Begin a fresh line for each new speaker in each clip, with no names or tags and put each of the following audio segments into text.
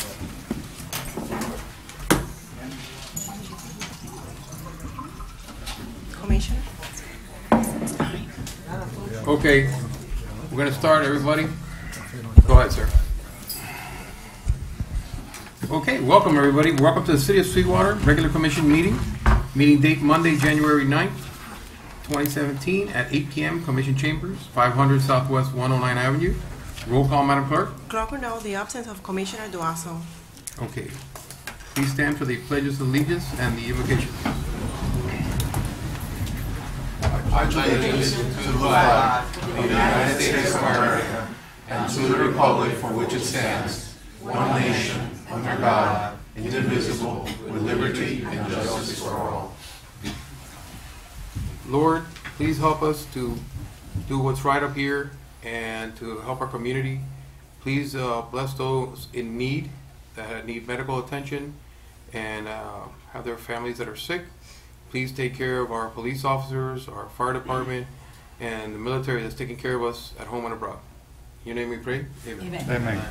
Commissioner?
Okay, we're going to start, everybody. Go ahead, sir. Okay, welcome, everybody. Welcome to the City of Sweetwater Regular Commission meeting. Meeting date Monday, January 9th, 2017 at 8 p.m. Commission Chambers, 500 Southwest 109 Avenue. Roll call, Madam Clerk.
Clerk will note the absence of Commissioner Duaso.
Okay. Please stand for the pledges of allegiance and the invocation.
I pledge allegiance to the flag of the United States of America and to the republic for which it stands, one nation, under God, indivisible, with liberty and justice for all.
Lord, please help us to do what's right up here and to help our community. Please bless those in need, that need medical attention, and have their families that are sick. Please take care of our police officers, our fire department, and the military that's taking care of us at home and abroad. In your name we pray. Amen.
Amen.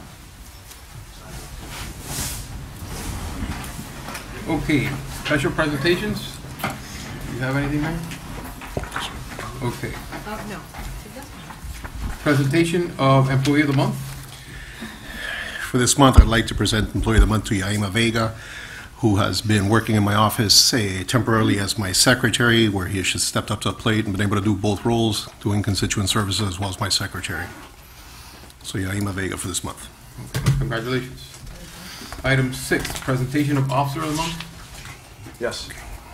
Okay, special presentations. Do you have anything, Mayor? Okay.
No.
Presentation of Employee of the Month.
For this month, I'd like to present Employee of the Month to Yaima Vega, who has been working in my office temporarily as my secretary, where he has just stepped up to the plate and been able to do both roles, doing constituent services as well as my secretary. So Yaima Vega for this month.
Okay, congratulations. Item 6, presentation of Officer of the Month.
Yes.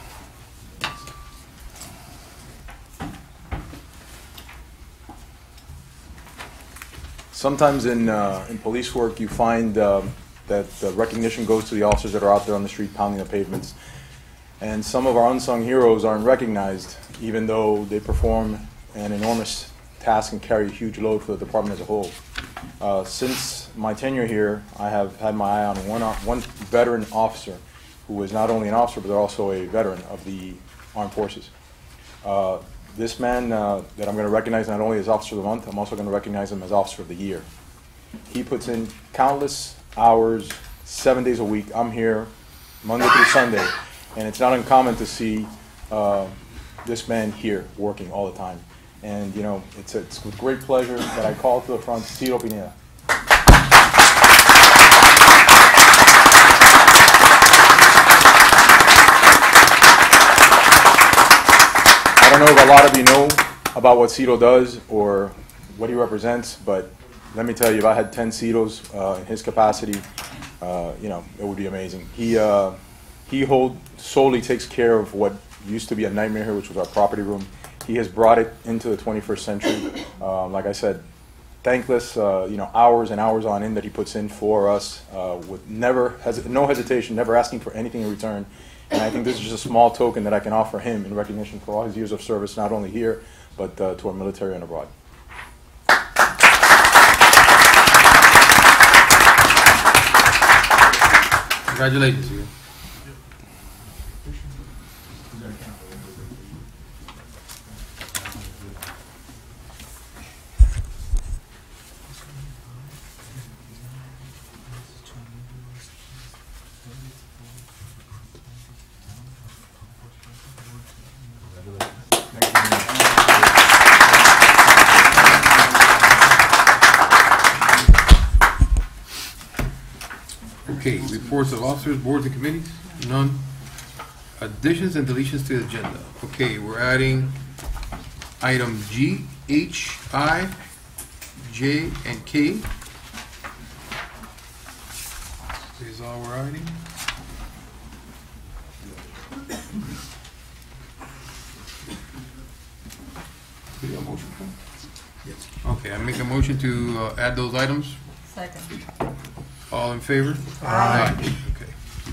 Sometimes in police work, you find that the recognition goes to the officers that are out there on the street pounding the pavements. And some of our unsung heroes aren't recognized, even though they perform an enormous task and carry a huge load for the department as a whole. Since my tenure here, I have had my eye on one veteran officer who is not only an officer, but also a veteran of the armed forces. This man that I'm going to recognize not only as Officer of the Month, I'm also going to recognize him as Officer of the Year. He puts in countless hours, 7 days a week. I'm here Monday through Sunday, and it's not uncommon to see this man here working all the time. And, you know, it's with great pleasure that I call to the front Ciro Pineda. I don't know if a lot of you know about what Ciro does or what he represents, but let me tell you, if I had 10 Ciros in his capacity, you know, it would be amazing. He solely takes care of what used to be a nightmare here, which was our property room. He has brought it into the 21st century. Like I said, thankless, you know, hours and hours on end that he puts in for us, with no hesitation, never asking for anything in return. And I think this is just a small token that I can offer him in recognition for all his years of service, not only here, but to our military and abroad.
Congratulations, you. Okay, reports of officers, boards, and committees? None. Additions and deletions to the agenda. Okay, we're adding item G, H, I, J, and K. This is all we're adding. Do you have a motion for it? Yes. Okay, I make a motion to add those items.
Second.
All in favor? Aye. Okay.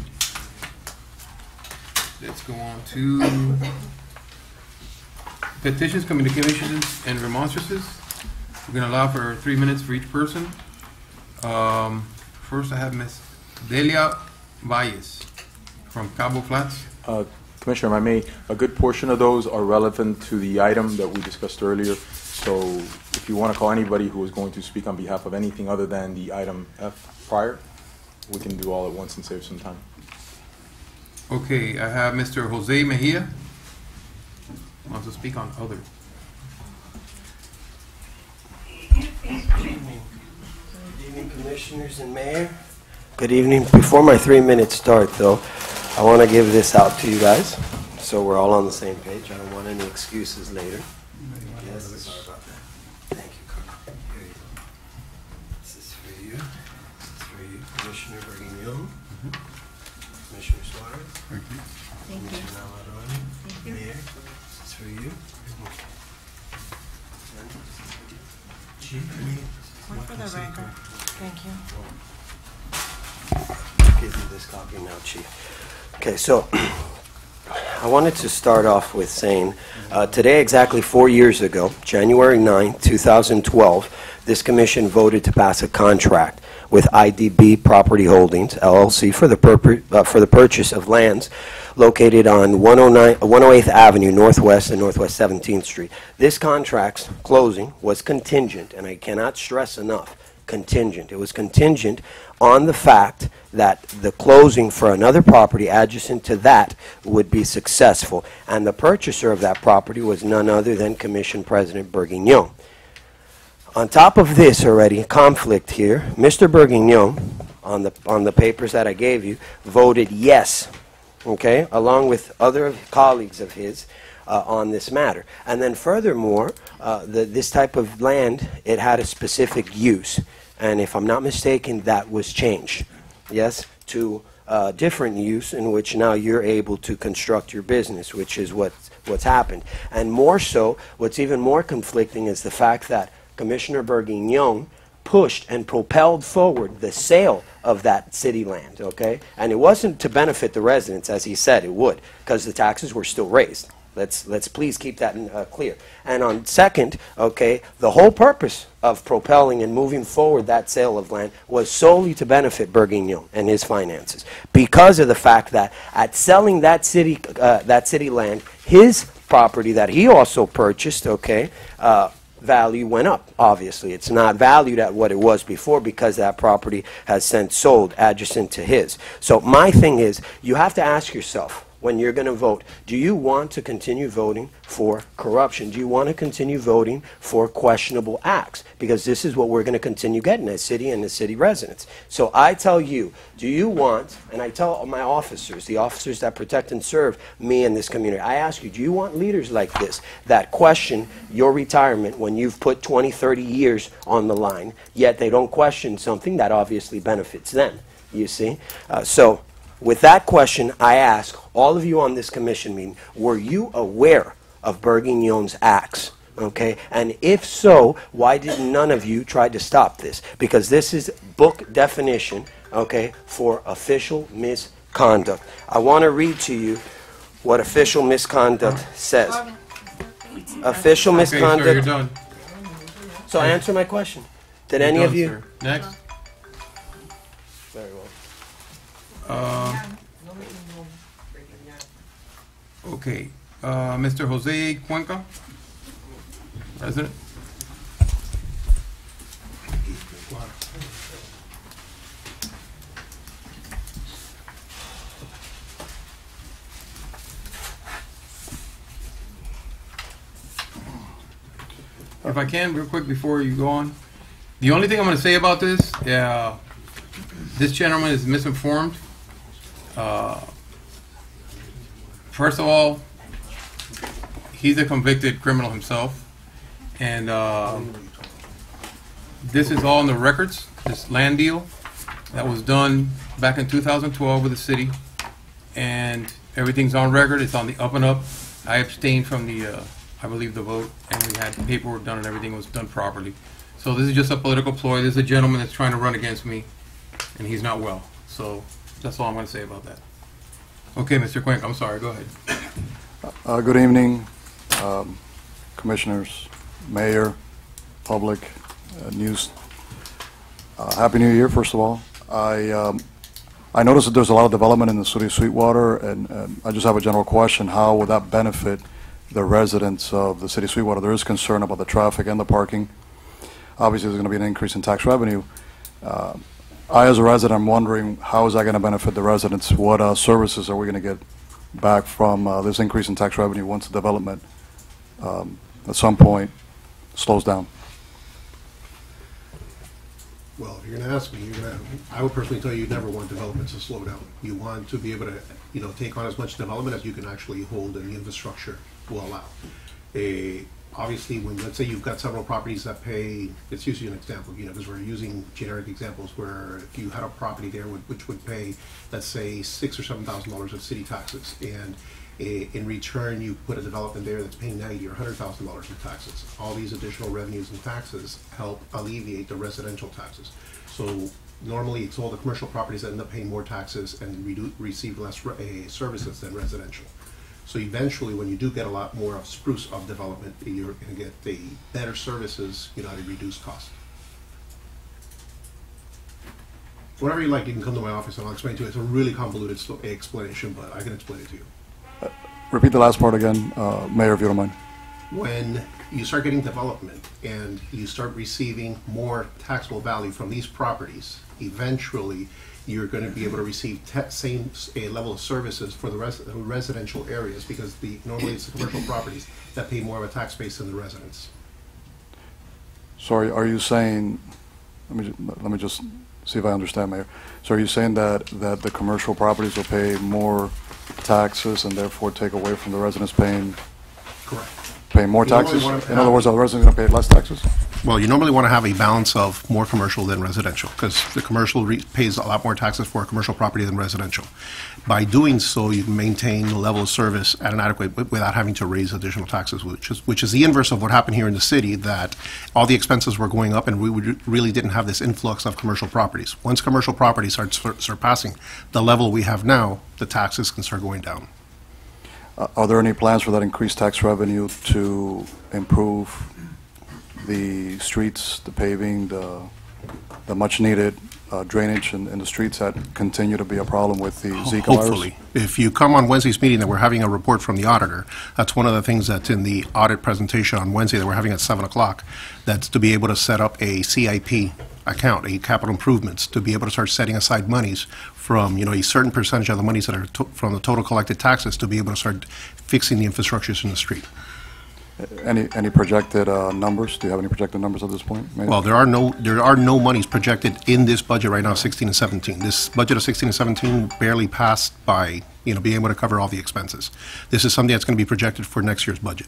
Let's go on to petitions, communications, and remonstrances. We're going to allow for 3 minutes for each person. First, I have Ms. Delia Valles from Cabo Flats.
Commissioner, if I may, a good portion of those are relevant to the item that we discussed earlier. So if you want to call anybody who is going to speak on behalf of anything other than the item F prior, we can do all at once and save some time.
Okay, I have Mr. Jose Mejia. Wants to speak on other.
Good evening. Good evening, Commissioners and Mayor. Good evening. Before my 3-minutes start, though, I want to give this out to you guys, so we're all on the same page. I don't want any excuses later. Yes. Sorry about that. Thank you, Carl. Here you go. This is for you. This is for you, Commissioner Berguignon. Commissioner Suarez.
Thank you.
Commissioner Navarone. Mayor, this is for you. Chief.
One for the record. Thank you.
Give you this copy now, Chief. Okay, so I wanted to start off with saying, today exactly 4 years ago, January 9, 2012, this commission voted to pass a contract with IDB Property Holdings, LLC, for the purchase of lands located on 108th Avenue Northwest and Northwest 17th Street. This contract's closing was contingent, and I cannot stress enough, contingent. It was contingent on the fact that the closing for another property adjacent to that would be successful, and the purchaser of that property was none other than Commission President Berguignon. On top of this already, conflict here, Mr. Berguignon, on the papers that I gave you, voted yes, okay, along with other colleagues of his, on this matter. And then furthermore, this type of land, it had a specific use. And if I'm not mistaken, that was changed, yes, to a different use in which now you're able to construct your business, which is what's happened. And more so, what's even more conflicting is the fact that Commissioner Berguignon pushed and propelled forward the sale of that city land, okay? And it wasn't to benefit the residents, as he said it would, because the taxes were still raised. Let's please keep that clear. And on second, okay, the whole purpose of propelling and moving forward that sale of land was solely to benefit Berguignon and his finances, because of the fact that at selling that city land, his property that he also purchased, okay, value went up, obviously. It's not valued at what it was before because that property has since sold adjacent to his. So my thing is, you have to ask yourself, when you're going to vote, do you want to continue voting for corruption? Do you want to continue voting for questionable acts? Because this is what we're going to continue getting as city and as city residents. So I tell you, do you want, and I tell my officers, the officers that protect and serve me in this community, I ask you, do you want leaders like this that question your retirement when you've put 20, 30 years on the line, yet they don't question something that obviously benefits them, you see? So with that question, I ask all of you on this commission meeting, were you aware of Berguignon's acts? Okay, and if so, why did none of you try to stop this? Because this is book definition, okay, for official misconduct. I want to read to you what official misconduct says. Official
Okay, sir, you're
misconduct.
done.
So answer my question. Did
You're
any
done,
of you?
sir. Next.
Very well.
Okay, Mr. Jose Cuenca, President. If I can, real quick before you go on, the only thing I'm going to say about this, this gentleman is misinformed. First of all, he's a convicted criminal himself, and this is all in the records, this land deal that was done back in 2012 with the city, and everything's on record, it's on the up and up. I abstained from the, I believe, the vote, and we had paperwork done and everything was done properly. So this is just a political ploy. This is a gentleman that's trying to run against me, and he's not well. So that's all I'm going to say about that. Okay, Mr. Cuenca, I'm sorry, go ahead.
Good evening, commissioners, mayor, public, news. Happy New Year, first of all. I noticed that there's a lot of development in the city of Sweetwater, and I just have a general question. How would that benefit the residents of the city of Sweetwater? There is concern about the traffic and the parking. Obviously, there's going to be an increase in tax revenue. I, as a resident, am wondering, how is that going to benefit the residents? What services are we going to get back from this increase in tax revenue once the development, at some point, slows down?
Well, if you're going to ask me, I would personally tell you never want development to slow down. You want to be able to, take on as much development as you can actually hold and the infrastructure will allow. Obviously, when, let's say you've got several properties that pay, it's usually an example, because we're using generic examples where if you had a property there which would pay, let's say, $6,000 or $7,000 of city taxes, and in return you put a development there that's paying $90,000 or $100,000 in taxes. All these additional revenues and taxes help alleviate the residential taxes. So normally it's all the commercial properties that end up paying more taxes and receive less services than residential. So eventually, when you do get a lot more of spruce of development, you're going to get the better services, at a reduced cost. Whatever you like, you can come to my office and I'll explain to you. It's a really convoluted explanation, but I can explain it to you.
Repeat the last part again, Mayor, if you don't mind.
When you start getting development and you start receiving more taxable value from these properties, eventually you're going to be able to receive same level of services for the residential areas, because normally it's the commercial properties that pay more of a tax base than the residents.
Sorry, are you saying, let me just see if I understand, Mayor. So are you saying that the commercial properties will pay more taxes and therefore take away from the residents paying more taxes? In other words, are the residents going to pay less taxes?
Well, you normally want to have a balance of more commercial than residential, because the commercial pays a lot more taxes for a commercial property than residential. By doing so, you can maintain the level of service at an adequate, without having to raise additional taxes, which is the inverse of what happened here in the city, that all the expenses were going up and we really didn't have this influx of commercial properties. Once commercial properties start surpassing the level we have now, the taxes can start going down.
Are there any plans for that increased tax revenue to improve the streets, the paving, the much-needed drainage in the streets that continue to be a problem with the Zika virus?
Hopefully. If you come on Wednesday's meeting, that we're having a report from the auditor, that's one of the things that's in the audit presentation on Wednesday that we're having at 7 o'clock, that's to be able to set up a CIP account, a capital improvements, to be able to start setting aside monies from, a certain percentage of the monies that are from the total collected taxes, to be able to start fixing the infrastructures in the street.
Any projected numbers? Do you have any projected numbers at this point, Mayor?
Well, there are no monies projected in this budget right now, 16 and 17. This budget of 16 and 17 barely passed by, being able to cover all the expenses. This is something that's going to be projected for next year's budget.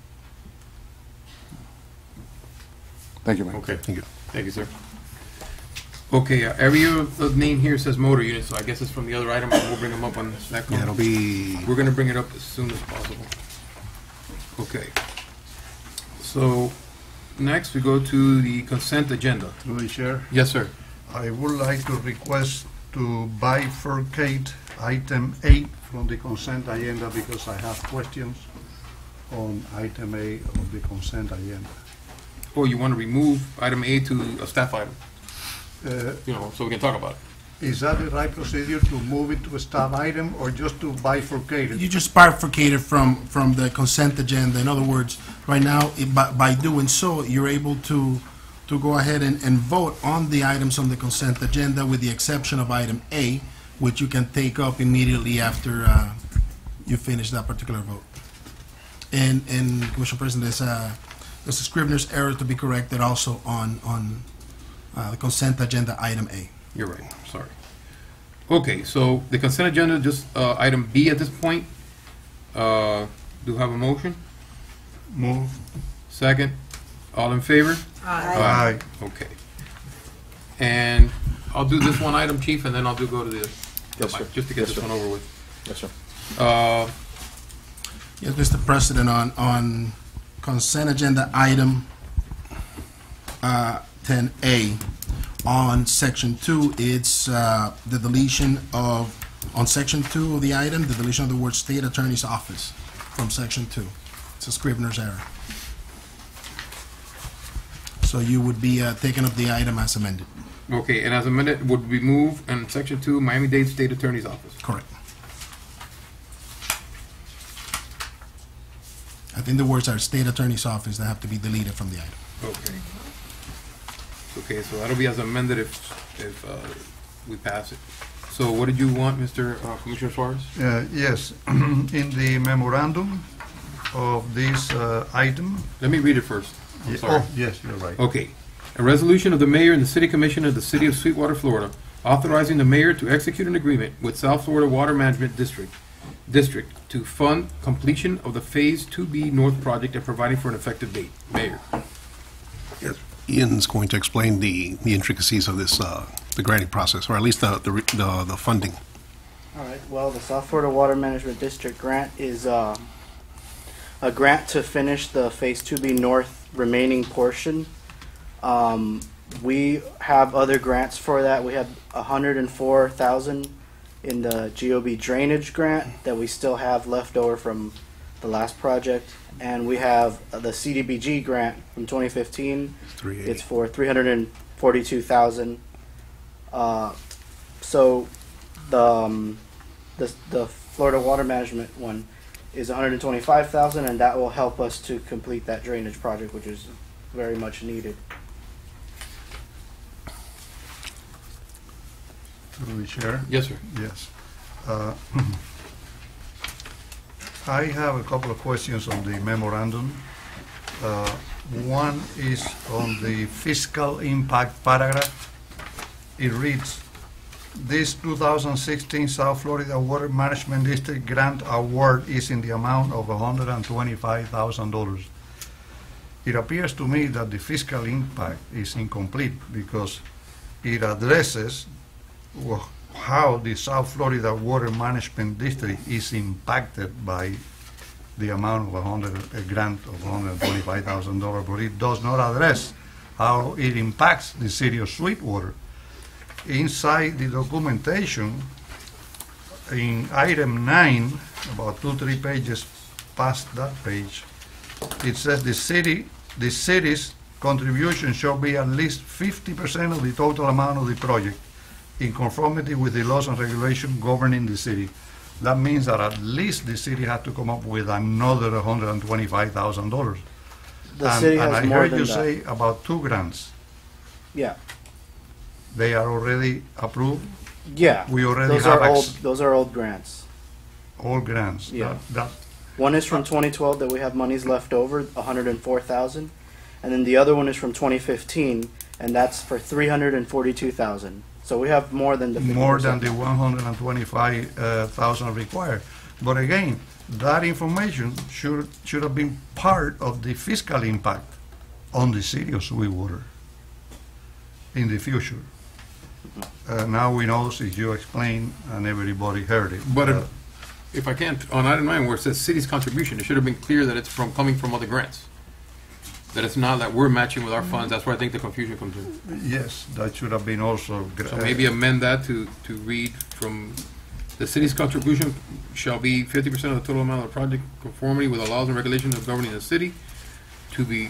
Thank you, Mayor.
Okay.
Thank you.
Thank you, sir. Okay, every name here says motor unit, so I guess it's from the other item, and we'll bring them up on that.
Yeah, it'll be,
We're going to bring it up as soon as possible. Okay. So, next we go to the consent agenda.
Through the chair,
Yes, sir.
I would like to request to bifurcate item 8 from the consent agenda because I have questions on item A of the consent agenda.
Oh, you want to remove item A to a staff item, so we can talk about it.
Is that the right procedure, to move it to a staff item or just to bifurcate it?
You just bifurcate it from the consent agenda. In other words, right now, by doing so, you're able to go ahead and vote on the items on the consent agenda, with the exception of item A, which you can take up immediately after you finish that particular vote. And Commissioner President, there's a Scrivener's error to be corrected also on the consent agenda item A.
You're right, sorry. Okay, so the consent agenda, just item B at this point. Do you have a motion?
Move.
Second? All in favor?
Aye.
Okay. And I'll do this one item, Chief, and then I'll go to the,
Yes, sir.
just to get
Yes,
this
sir.
one over with.
Yes, sir.
Yes, Mr. President, on consent agenda item 10A, on section 2, it's the deletion of, on section 2 of the item, the deletion of the word State Attorney's Office from section 2. It's a Scrivener's error. So you would be taking up the item as amended.
Okay, and as amended, would we move in section 2, Miami-Dade State Attorney's Office?
Correct. I think the words are State Attorney's Office that have to be deleted from the item.
Okay. Okay, so that'll be as amended if we pass it. So what did you want, Mr. Commissioner Suarez?
Yes, in the memorandum of this item.
Let me read it first. I'm sorry.
Oh, yes, you're right.
Okay. A resolution of the mayor and the city commission of the city of Sweetwater, Florida, authorizing the mayor to execute an agreement with South Florida Water Management District to fund completion of the Phase 2B North project and providing for an effective date. Mayor.
Ian's going to explain the intricacies of this, the granting process, or at least the funding.
All right, well, the South Florida Water Management District grant is a grant to finish the Phase 2B North remaining portion. We have other grants for that. We have $104,000 in the GOB drainage grant that we still have left over from the last project. And we have the CDBG grant from 2015. It's for $342,000. So the Florida Water Management one is $125,000, and that will help us to complete that drainage project, which is very much needed.
Through the chair.
Yes, sir.
Yes. I have a couple of questions on the memorandum. One is on the fiscal impact paragraph. It reads, this 2016 South Florida Water Management District grant award is in the amount of $125,000. It appears to me that the fiscal impact is incomplete because it addresses how the South Florida Water Management District is impacted by the amount of a grant of $125,000, but it does not address how it impacts the city of Sweetwater. Inside the documentation, in item 9, about 2-3 pages past that page, it says the city's contribution shall be at least 50% of the total amount of the project, in conformity with the laws and regulations governing the city. That means that at least the city had to come up with another $125,000.
The city has
and I
more
heard
than
you
that.
say about 2 grants.
Yeah.
They are already approved?
Yeah.
We already
those
have
are old. Those are old grants.
all grants.
Yeah.
That
One is from 2012 that we have monies left over, $104,000, and then the other one is from 2015, and that's for $342,000. So we have more than the 50%.
more than the 125,000 required. But again, that information should have been part of the fiscal impact on the city of Sweetwater in the future. Now we know, since you explained and everybody heard it.
But if I can, on item 9 where it says city's contribution, it should have been clear that it's coming from other grants. That it's not that we're matching with our funds. That's where I think the confusion comes in.
Yes, that should have been also.
So maybe amend that to read from the city's contribution shall be 50% of the total amount of the project conformity with the laws and regulations of governing the city to be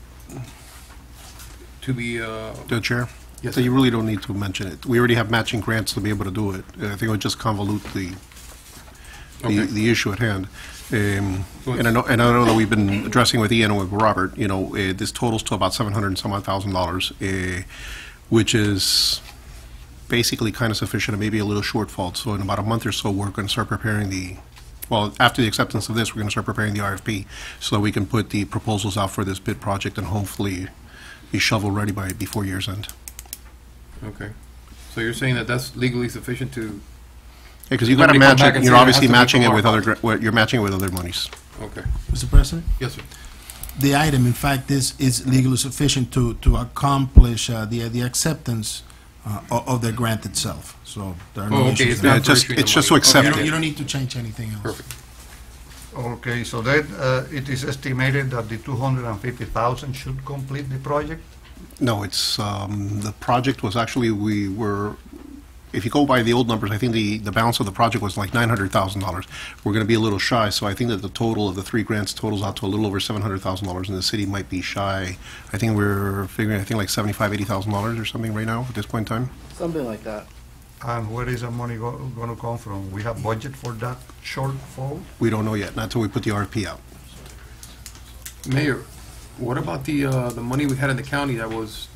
The chair?
Yes,
So
sir.
you really don't need to mention it. We already have matching grants to be able to do it. I think it would just convolute
Okay.
the issue at hand.
So
And I
it's-
know that we've been addressing with Ian and with Robert, this totals to about $700 and some odd thousand, which is basically kind of sufficient and maybe a little shortfall. So in about a month or so, we're going to start preparing after the acceptance of this, we're going to start preparing the RFP so that we can put the proposals out for this bid project and hopefully be shovel-ready before year's end.
Okay. So you're saying that that's legally sufficient to,
Because you've
Let
got to
me come
match
back
it,
and
you're
say it
obviously
has to be
matching it
from
with
our
you're matching it with other monies.
okay.
Mr. President?
Yes, sir.
The item, in fact, is legally sufficient to accomplish the acceptance of the grant itself. So there are no
Oh, okay,
issues
it's
there.
not
It's just-
for issuing
it's
the
just
money.
to accept
You
it.
don't, you don't need to change anything else.
Perfect.
Okay, so that it is estimated that the 250,000 should complete the project?
No, it's, the project was actually, if you go by the old numbers, I think the balance of the project was like $900,000. We're going to be a little shy, so I think that the total of the 3 grants totals out to a little over $700,000, and the city might be shy. I think we're figuring, like $75,000, $80,000 or something right now at this point in time.
Something like that.
And where is the money going to come from? We have budget for that shortfall?
We don't know yet, not until we put the RFP out.
Mayor, what about the money we had in the county that was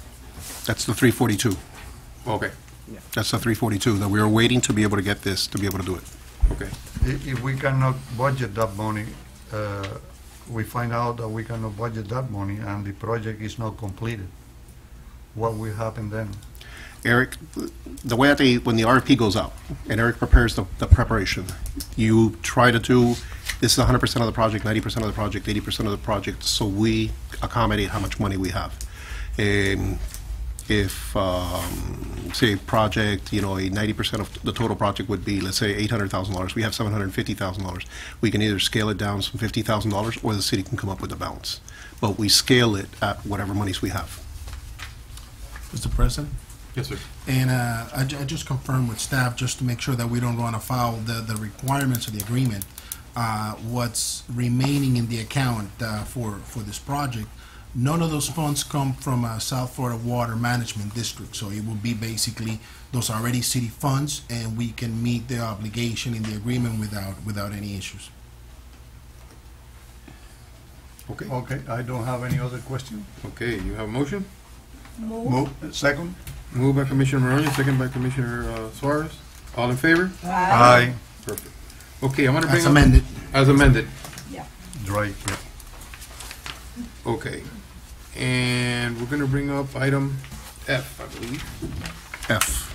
That's the 342.
Okay,
That's the 342, that we are waiting to be able to get this, to be able to do it.
okay.
If we cannot budget that money, we find out that we cannot budget that money and the project is not completed, what will happen then?
Eric, the way that when the RFP goes out, and Eric prepares the preparation, you try to do, this is 100% of the project, 90% of the project, 80% of the project, so we accommodate how much money we have. If, say, project, a 90% of the total project would be, let's say, $800,000, we have $750,000, we can either scale it down some $50,000, or the city can come up with the balance. But we scale it at whatever monies we have.
Mr. President?
Yes, sir.
And I just confirmed with staff, just to make sure that we don't run afoul the requirements of the agreement. What's remaining in the account for this project, none of those funds come from South Florida Water Management District. So it will be basically, those are already city funds, and we can meet the obligation in the agreement without any issues.
Okay,
Okay, I don't have any other question.
okay, you have a motion?
Move. Second?
Moved by Commissioner Moreno, second by Commissioner Suarez. All in favor?
Aye.
Perfect. Okay, I'm gonna bring
As
up.
amended.
As amended.
Right, yeah.
Okay. And we're gonna bring up item F, I believe.
F.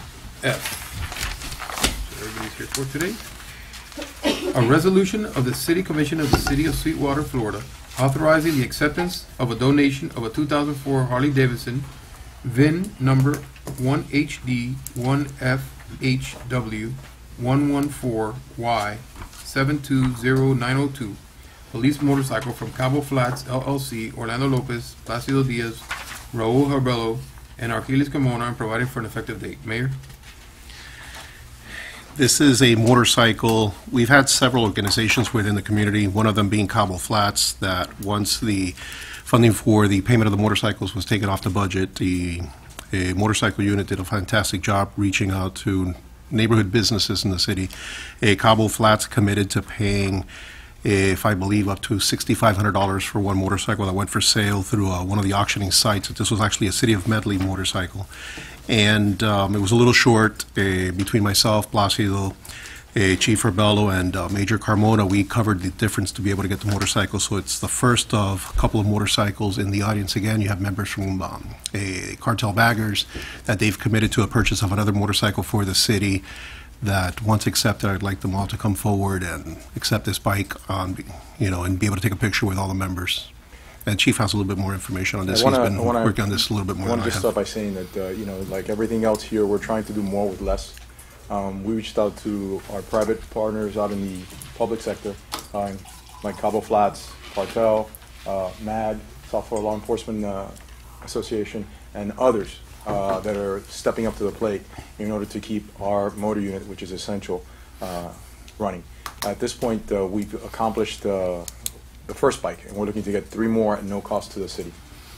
So everybody's here for today. A resolution of the City Commission of the City of Sweetwater, Florida, authorizing the acceptance of a donation of a 2004 Harley Davidson VIN number 1HD1FHW 114Y 720902 police motorcycle from Cabo Flats LLC, Orlando Lopez, Placido Diaz, Raul Herbello, and Argelis Carmona, and providing for an effective date. Mayor?
This is a motorcycle. We've had several organizations within the community, one of them being Cabo Flats, that once the funding for the payment of the motorcycles was taken off the budget, the motorcycle unit did a fantastic job reaching out to neighborhood businesses in the city. Cabo Flats committed to paying, if I believe, up to $6,500 for one motorcycle that went for sale through one of the auctioning sites. This was actually a City of Medley motorcycle. And it was a little short. Between myself, Placido, Chief Herbello, and Major Carmona, we covered the difference to be able to get the motorcycle. So it's the first of a couple of motorcycles in the audience. Again, you have members from Cartel Baggers that they've committed to a purchase of another motorcycle for the city, that once accepted, I'd like them all to come forward and accept this bike and be able to take a picture with all the members. And Chief has a little bit more information on this. He's been working on this a little bit more
I
than
want
I
to just start
have.
by saying that, like everything else here, we're trying to do more with less. We reached out to our private partners out in the public sector, like Cabo Flats, Cartel, MAD, South Florida Law Enforcement Association, and others that are stepping up to the plate in order to keep our motor unit, which is essential, running. At this point, we've accomplished the first bike, and we're looking to get 3 more at no cost to the city.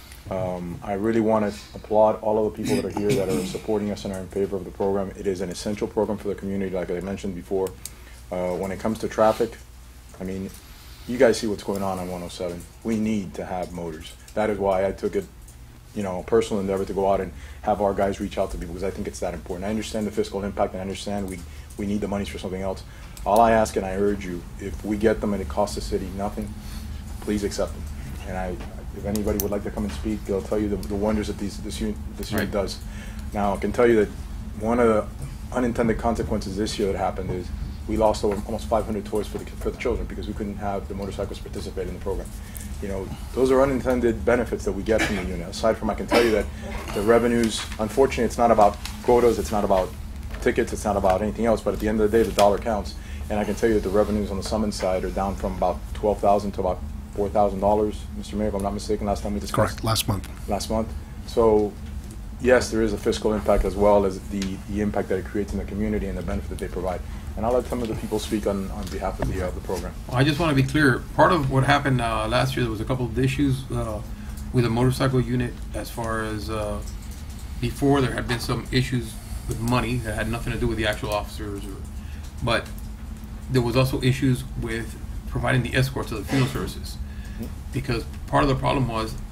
I really want to applaud all of the people that are here that are supporting us and are in favor of the program. It is an essential program for the community, like I mentioned before. When it comes to traffic, I mean, you guys see what's going on 107. We need to have motors. That is why I took it, a personal endeavor to go out and have our guys reach out to people, because I think it's that important. I understand the fiscal impact, and I understand we need the monies for something else. All I ask, and I urge you, if we get them and it costs the city nothing, please accept them. And if anybody would like to come and speak, they'll tell you the wonders that this unit does. Now, I can tell you that one of the unintended consequences this year that happened is we lost almost 500 toys for the children because we couldn't have the motorcycles participate in the program. Those are unintended benefits that we get from the unit. Aside from, I can tell you that the revenues, unfortunately, it's not about quotas, it's not about tickets, it's not about anything else, but at the end of the day, the dollar counts. And I can tell you that the revenues on the Summit side are down from about $12,000 to about $4,000, Mr. Mayor, if I'm not mistaken, last time we discussed.
Correct, last month.
Last month. So, yes, there is a fiscal impact as well as the impact that it creates in the community and the benefit that they provide. And I'll let some of the people speak on behalf of the program.
Well, I just want to be clear. Part of what happened last year, there was a couple of issues with the motorcycle unit as far as before there had been some issues with money that had nothing to do with the actual officers. But there was also issues with providing the escort to the funeral services. Because part of the problem was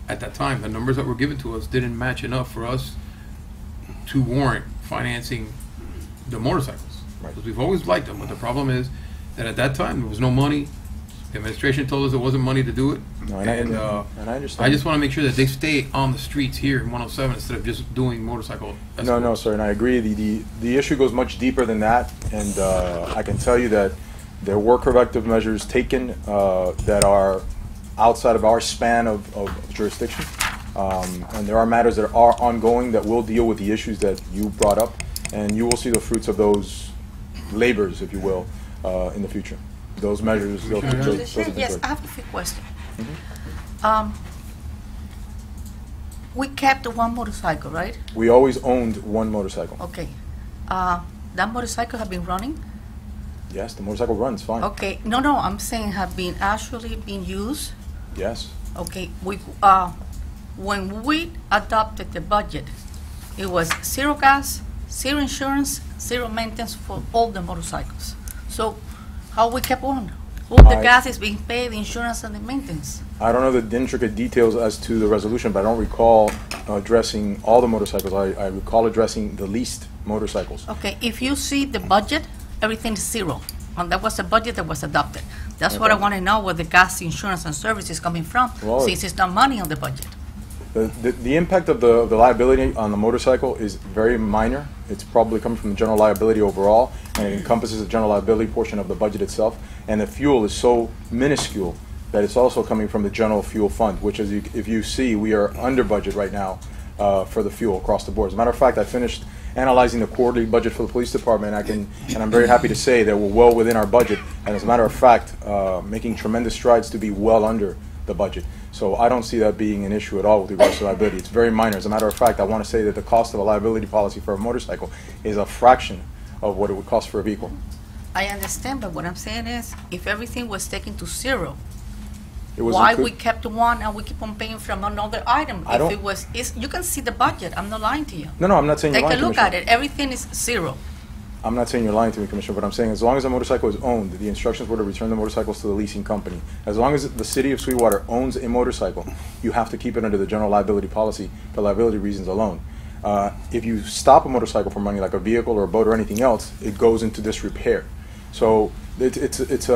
at that time, the numbers that were given to us didn't match enough for us to warrant financing the motorcycles.
Right.
Because we've always liked them, but the problem is that at that time, there was no money. The administration told us there wasn't money to do it.
No, and I understand.
I just want to make sure that they stay on the streets here in 107 instead of just doing motorcycle escorts.
No, sir, and I agree. The issue goes much deeper than that, and I can tell you that there were corrective measures taken that are outside of our span of jurisdiction, and there are matters that are ongoing that will deal with the issues that you brought up, and you will see the fruits of those labors, if you will, in the future. Those measures. Those
Yes, I have a few questions. We kept one motorcycle, right?
We always owned one motorcycle.
Okay. That motorcycle have been running?
Yes, the motorcycle runs fine.
Okay. No, I'm saying have been actually been used.
Yes.
Okay. When we adopted the budget, it was zero gas, zero insurance, zero maintenance for all the motorcycles. So how we kept on? All the gas is being paid, the insurance and the maintenance.
I don't know the intricate details as to the resolution, but I don't recall addressing all the motorcycles. I recall addressing the leased motorcycles.
Okay, if you see the budget, everything is zero. And that was the budget that was adopted. That's what I want to know, where the gas, insurance, and service is coming from, since it's not money on the budget.
The impact of the liability on the motorcycle is very minor. It's probably coming from the general liability overall, and it encompasses the general liability portion of the budget itself. And the fuel is so minuscule that it's also coming from the general fuel fund, which is, if you see, we are under budget right now for the fuel across the board. As a matter of fact, I finished analyzing the quarterly budget for the police department, and I'm very happy to say that we're well within our budget, and as a matter of fact, making tremendous strides to be well under the budget. So I don't see that being an issue at all with regards to liability. It's very minor. As a matter of fact, I want to say that the cost of a liability policy for a motorcycle is a fraction of what it would cost for a vehicle.
I understand, but what I'm saying is, if everything was taken to zero,
It was
why
inclu-
we kept one and we keep on paying from another item?
I
If
don't-
it was, you can see the budget. I'm not lying to you.
No, I'm not saying you're
Take
lying,
a look at
Commissioner.
it. Everything is zero.
I'm not saying you're lying to me, Commissioner, but I'm saying as long as a motorcycle is owned, the instructions were to return the motorcycles to the leasing company. As long as the city of Sweetwater owns a motorcycle, you have to keep it under the general liability policy for liability reasons alone. If you stop a motorcycle from running, like a vehicle or a boat or anything else, it goes into disrepair. So it's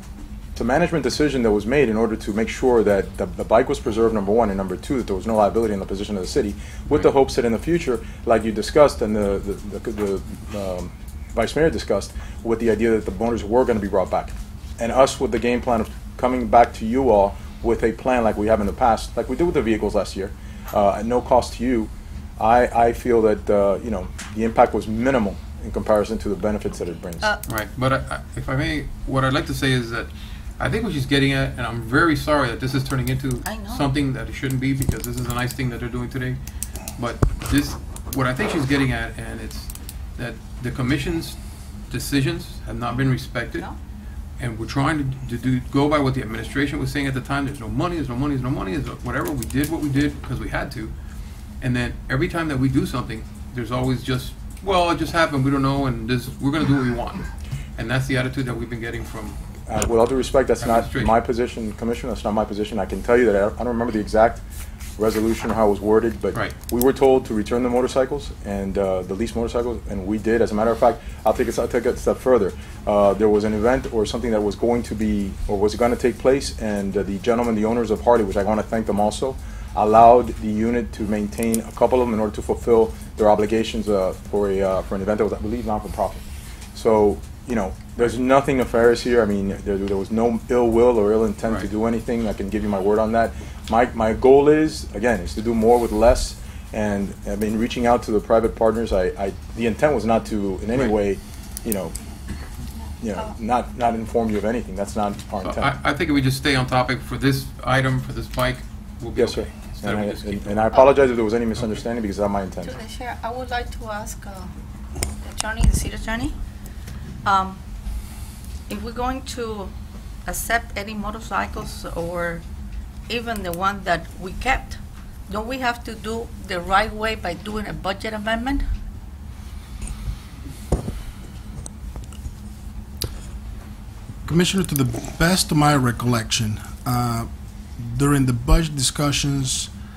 a management decision that was made in order to make sure that the bike was preserved, number one, and number two, that there was no liability in the position of the city, with the hopes that in the future, like you discussed and the Vice Mayor discussed, with the idea that the motors were going to be brought back. And us with the game plan of coming back to you all with a plan like we have in the past, like we did with the vehicles last year, at no cost to you, I feel that the impact was minimal in comparison to the benefits that it brings.
Right, but if I may, what I'd like to say is that I think what she's getting at, and I'm very sorry that this is turning into something that it shouldn't be, because this is a nice thing that they're doing today, but what I think she's getting at, and it's that the commission's decisions have not been respected, and we're trying to go by what the administration was saying at the time. There's no money, there's no money, there's no money, whatever. We did what we did because we had to, and then every time that we do something, there's always just, well, it just happened, we don't know, and we're going to do what we want. And that's the attitude that we've been getting from
with all due respect, that's not my position, Commissioner. That's not my position. I can tell you that I don't remember the exact resolution or how it was worded, but we were told to return the motorcycles and the leased motorcycles, and we did. As a matter of fact, I'll take it a step further. There was an event or something that was going to be, or was going to take place, and the gentlemen, the owners of Harley, which I want to thank them also, allowed the unit to maintain a couple of them in order to fulfill their obligations for an event that was, I believe, not for profit. So, there's nothing nefarious here. I mean, there was no ill will or ill intent to do anything. I can give you my word on that. My goal is to do more with less. And I mean, reaching out to the private partners, the intent was not to in any way, not inform you of anything. That's not our intent.
I think if we just stay on topic for this item, for this bike, we'll be okay.
And I apologize if there was any misunderstanding, because that's my intent.
To the chair, I would like to ask the city attorney, if we're going to accept any motorcycles or even the one that we kept, don't we have to do the right way by doing a budget amendment?
Commissioner, to the best of my recollection, during the budget discussions,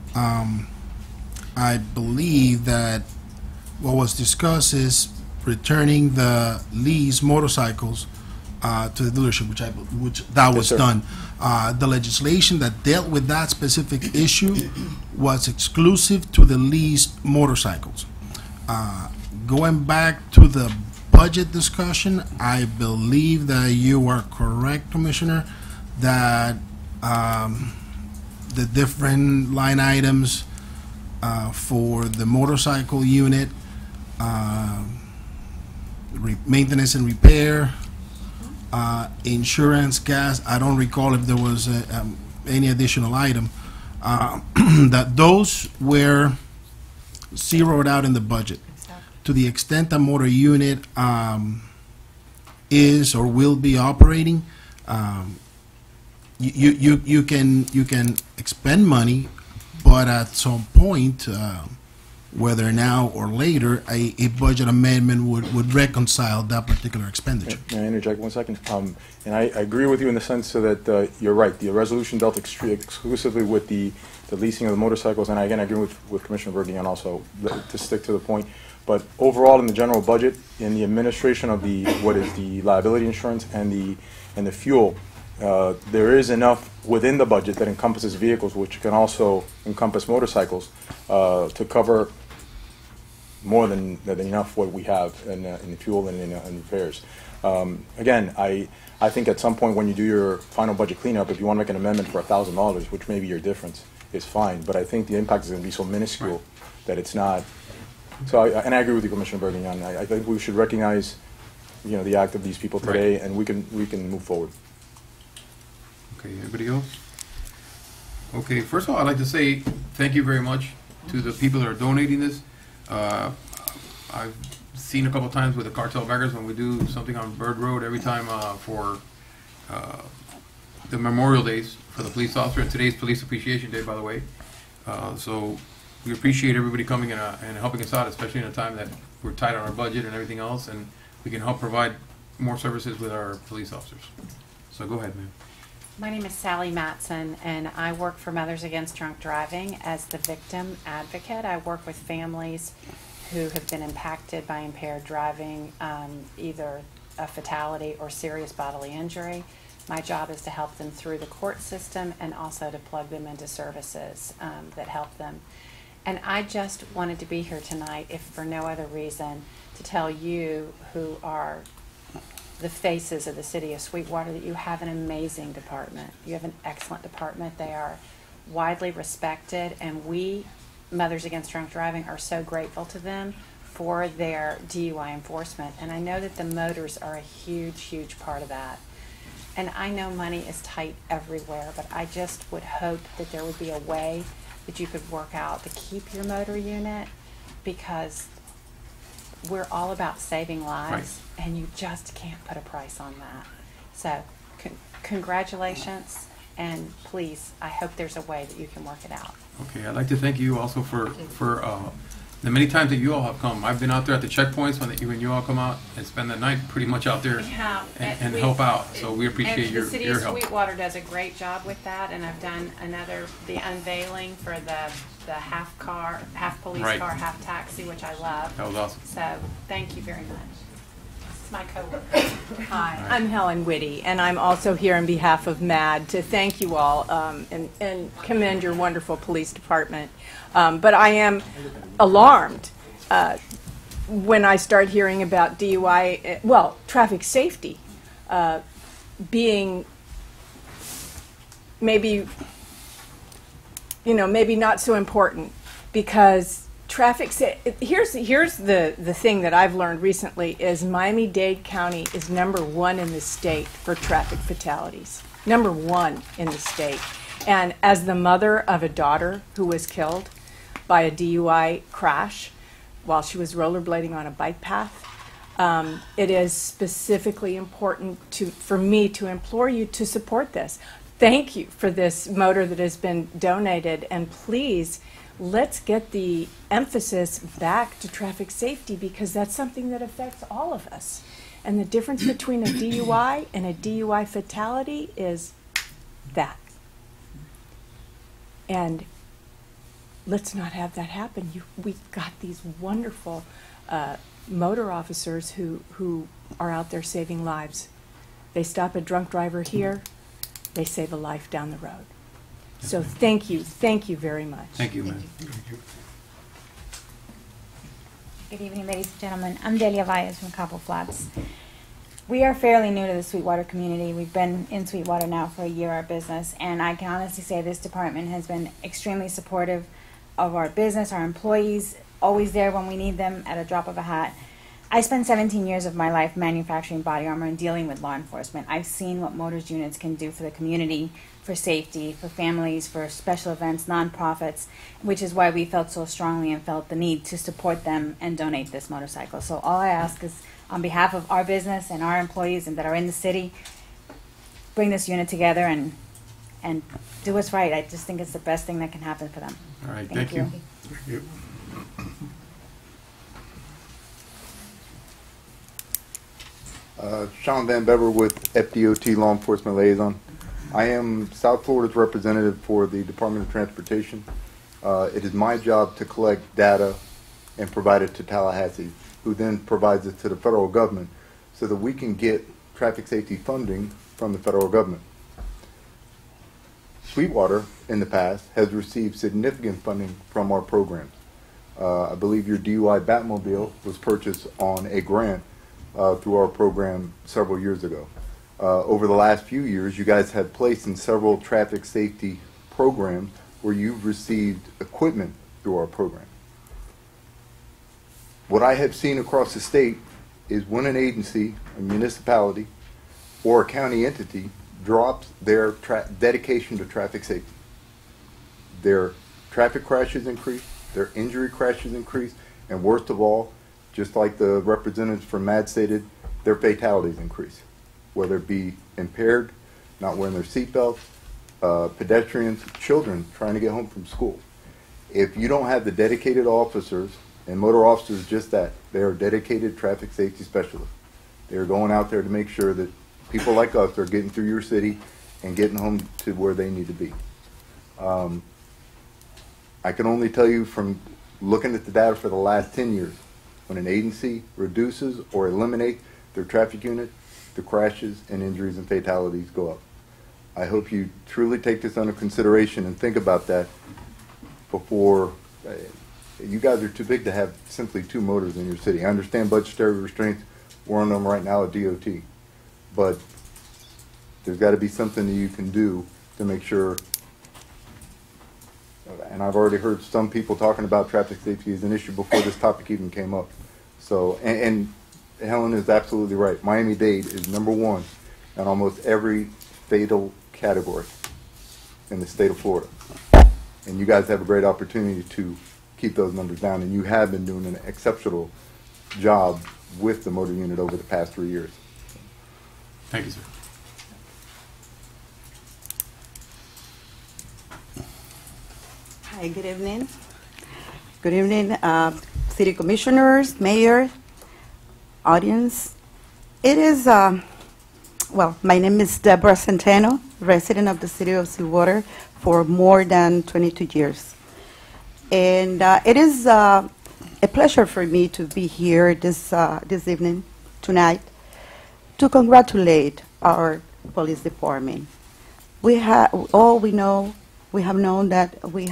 I believe that what was discussed is returning the leased motorcycles to the dealership, which that was
sir.
done. The legislation that dealt with that specific issue was exclusive to the leased motorcycles. Going back to the budget discussion, I believe that you are correct, Commissioner, that the different line items for the motorcycle unit, maintenance and repair, insurance, gas, I don't recall if there was any additional item, that those were zeroed out in the budget. To the extent a motor unit is or will be operating, you can expend money, but at some point, whether now or later, a budget amendment would reconcile that particular expenditure.
May I interject 1 second? And I agree with you in the sense so that you're right. The resolution dealt exclusively with the leasing of the motorcycles, and I again agree with Commissioner Verdian also, to stick to the point. But overall, in the general budget, in the administration of what is the liability insurance and the fuel, there is enough within the budget that encompasses vehicles, which can also encompass motorcycles, to cover more than enough what we have in fuel and in repairs. Again, I think at some point when you do your final budget cleanup, if you want to make an amendment for $1,000, which may be your difference, is fine. But I think the impact is going to be so minuscule that it's not. So, and I agree with you, Commissioner Bergignan. I think we should recognize, the act of these people today, and we can move forward.
Okay, anybody else? Okay, first of all, I'd like to say thank you very much to the people that are donating this. I've seen a couple times with the cartel baggers when we do something on Bird Road every time for the Memorial Days for the police officer, and today's Police Appreciation Day, by the way. So we appreciate everybody coming and helping us out, especially in a time that we're tight on our budget and everything else, and we can help provide more services with our police officers. So go ahead, ma'am.
My name is Sally Matson, and I work for Mothers Against Drunk Driving as the victim advocate. I work with families who have been impacted by impaired driving, either a fatality or serious bodily injury. My job is to help them through the court system and also to plug them into services that help them. And I just wanted to be here tonight, if for no other reason, to tell you who are the faces of the city of Sweetwater that you have an amazing department. You have an excellent department. They are widely respected, and we, Mothers Against Drunk Driving, are so grateful to them for their DUI enforcement. And I know that the motors are a huge, huge part of that. And I know money is tight everywhere, but I just would hope that there would be a way that you could work out to keep your motor unit, because we're all about saving lives, and you just can't put a price on that. So congratulations, and please, I hope there's a way that you can work it out.
Okay, I'd like to thank you also for the many times that you all have come. I've been out there at the checkpoints when you all come out and spend the night pretty much out there and help out. So we appreciate your help.
And the city of Sweetwater does a great job with that, and I've done the unveiling for the half police car, half taxi, which I love.
That was awesome.
So thank you very much. This is my coworker.
Hi, I'm Helen Whitty, and I'm also here on behalf of MAD to thank you all and commend your wonderful police department. But I am alarmed when I start hearing about DUI, traffic safety being maybe not so important, because here's the thing that I've learned recently is Miami-Dade County is #1 in the state for traffic fatalities. #1 in the state. And as the mother of a daughter who was killed by a DUI crash while she was rollerblading on a bike path, it is specifically important for me to implore you to support this. Thank you for this motor that has been donated, and please, let's get the emphasis back to traffic safety, because that's something that affects all of us. And the difference between a DUI and a DUI fatality is that. And let's not have that happen. We've got these wonderful motor officers who are out there saving lives. They stop a drunk driver here, they save a life down the road. So thank you very much.
Thank you, ma'am.
Good evening, ladies and gentlemen. I'm Delia Valles from Cabo Flats. We are fairly new to the Sweetwater community. We've been in Sweetwater now for a year, our business, and I can honestly say this department has been extremely supportive of our business, our employees, always there when we need them at a drop of a hat. I spent 17 years of my life manufacturing body armor and dealing with law enforcement. I've seen what motors units can do for the community, for safety, for families, for special events, nonprofits, which is why we felt so strongly and felt the need to support them and donate this motorcycle. So all I ask is, on behalf of our business and our employees and that are in the city, bring this unit together and do what's right. I just think it's the best thing that can happen for them.
All right, thank you.
Thank you.
Sean Van Bever with FDOT Law Enforcement Liaison. I am South Florida's representative for the Department of Transportation. It is my job to collect data and provide it to Tallahassee, who then provides it to the federal government so that we can get traffic safety funding from the federal government. Sweetwater, in the past, has received significant funding from our programs. I believe your DUI Batmobile was purchased on a grant through our program several years ago. Over the last few years, you guys have placed in several traffic safety programs where you've received equipment through our program. What I have seen across the state is when an agency, a municipality, or a county entity drops their dedication to traffic safety, their traffic crashes increase, their injury crashes increase, and worst of all, just like the representatives from MAD stated, their fatalities increase, whether it be impaired, not wearing their seatbelts, pedestrians, children trying to get home from school. If you don't have the dedicated officers, and motor officers just that, they are dedicated traffic safety specialists. They are going out there to make sure that people like us are getting through your city and getting home to where they need to be. I can only tell you from looking at the data for the last 10 years, when an agency reduces or eliminates their traffic unit, the crashes and injuries and fatalities go up. I hope you truly take this under consideration and think about that before. You guys are too big to have simply 2 motors in your city. I understand budgetary restraints. We're on them right now at DOT. But there's got to be something that you can do to make sure. And I've already heard some people talking about traffic safety as an issue before this topic even came up. So, and Helen is absolutely right. Miami-Dade is #1 in almost every fatal category in the state of Florida. And you guys have a great opportunity to keep those numbers down, and you have been doing an exceptional job with the motor unit over the past 3 years.
Thank you, sir.
Hi, good evening. Good evening, city commissioners, mayor, audience. It is, well, my name is Deborah Centeno, resident of the city of Sweetwater for more than 22 years. And it is a pleasure for me to be here this evening, tonight, to congratulate our police department. We have we have known that we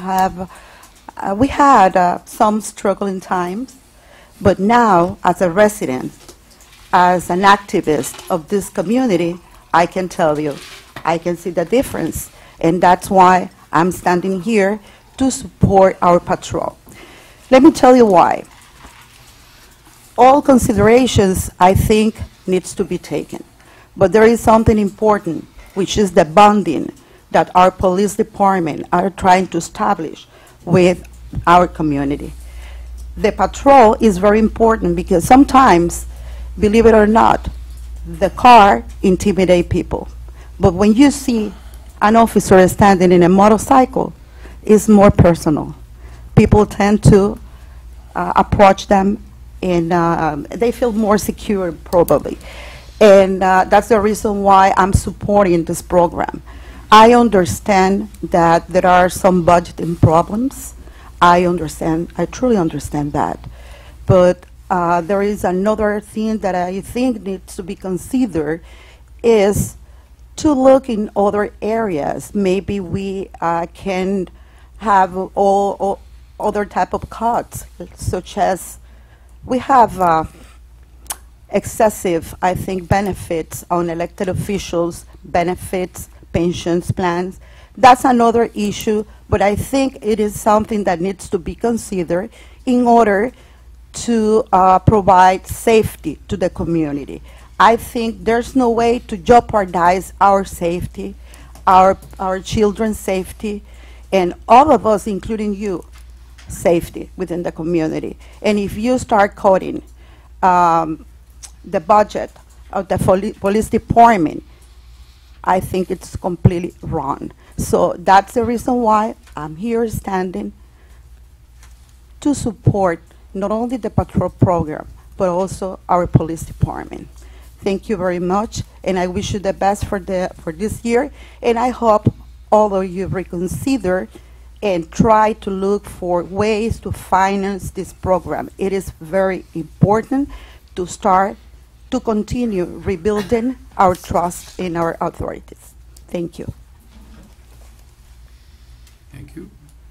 had some struggling times, but now, as a resident, as an activist of this community, I can tell you, I can see the difference, and that's why I'm standing here to support our patrol. Let me tell you why. All considerations, I think, needs to be taken. But there is something important, which is the bonding that our police department are trying to establish with our community. The patrol is very important because sometimes, believe it or not, the car intimidates people. But when you see an officer standing in a motorcycle, it's more personal. People tend to approach them, and they feel more secure, probably. And that's the reason why I'm supporting this program. I understand that there are some budgeting problems. I understand, I truly understand that. But there is another thing that I think needs to be considered is to look in other areas. Maybe we can have all other type of cuts, such as we have excessive, I think, benefits on elected officials, benefits, pensions, plans. That's another issue, but I think it is something that needs to be considered in order to provide safety to the community. I think there's no way to jeopardize our safety, our children's safety, and all of us, including you, safety within the community. And if you start cutting the budget of the police department, I think it's completely wrong. So that's the reason why I'm here standing to support not only the patrol program, but also our police department. Thank you very much, and I wish you the best for this year, and I hope all of you reconsider and try to look for ways to finance this program. It is very important to start to continue rebuilding our trust in our authorities. Thank you.
Thank you.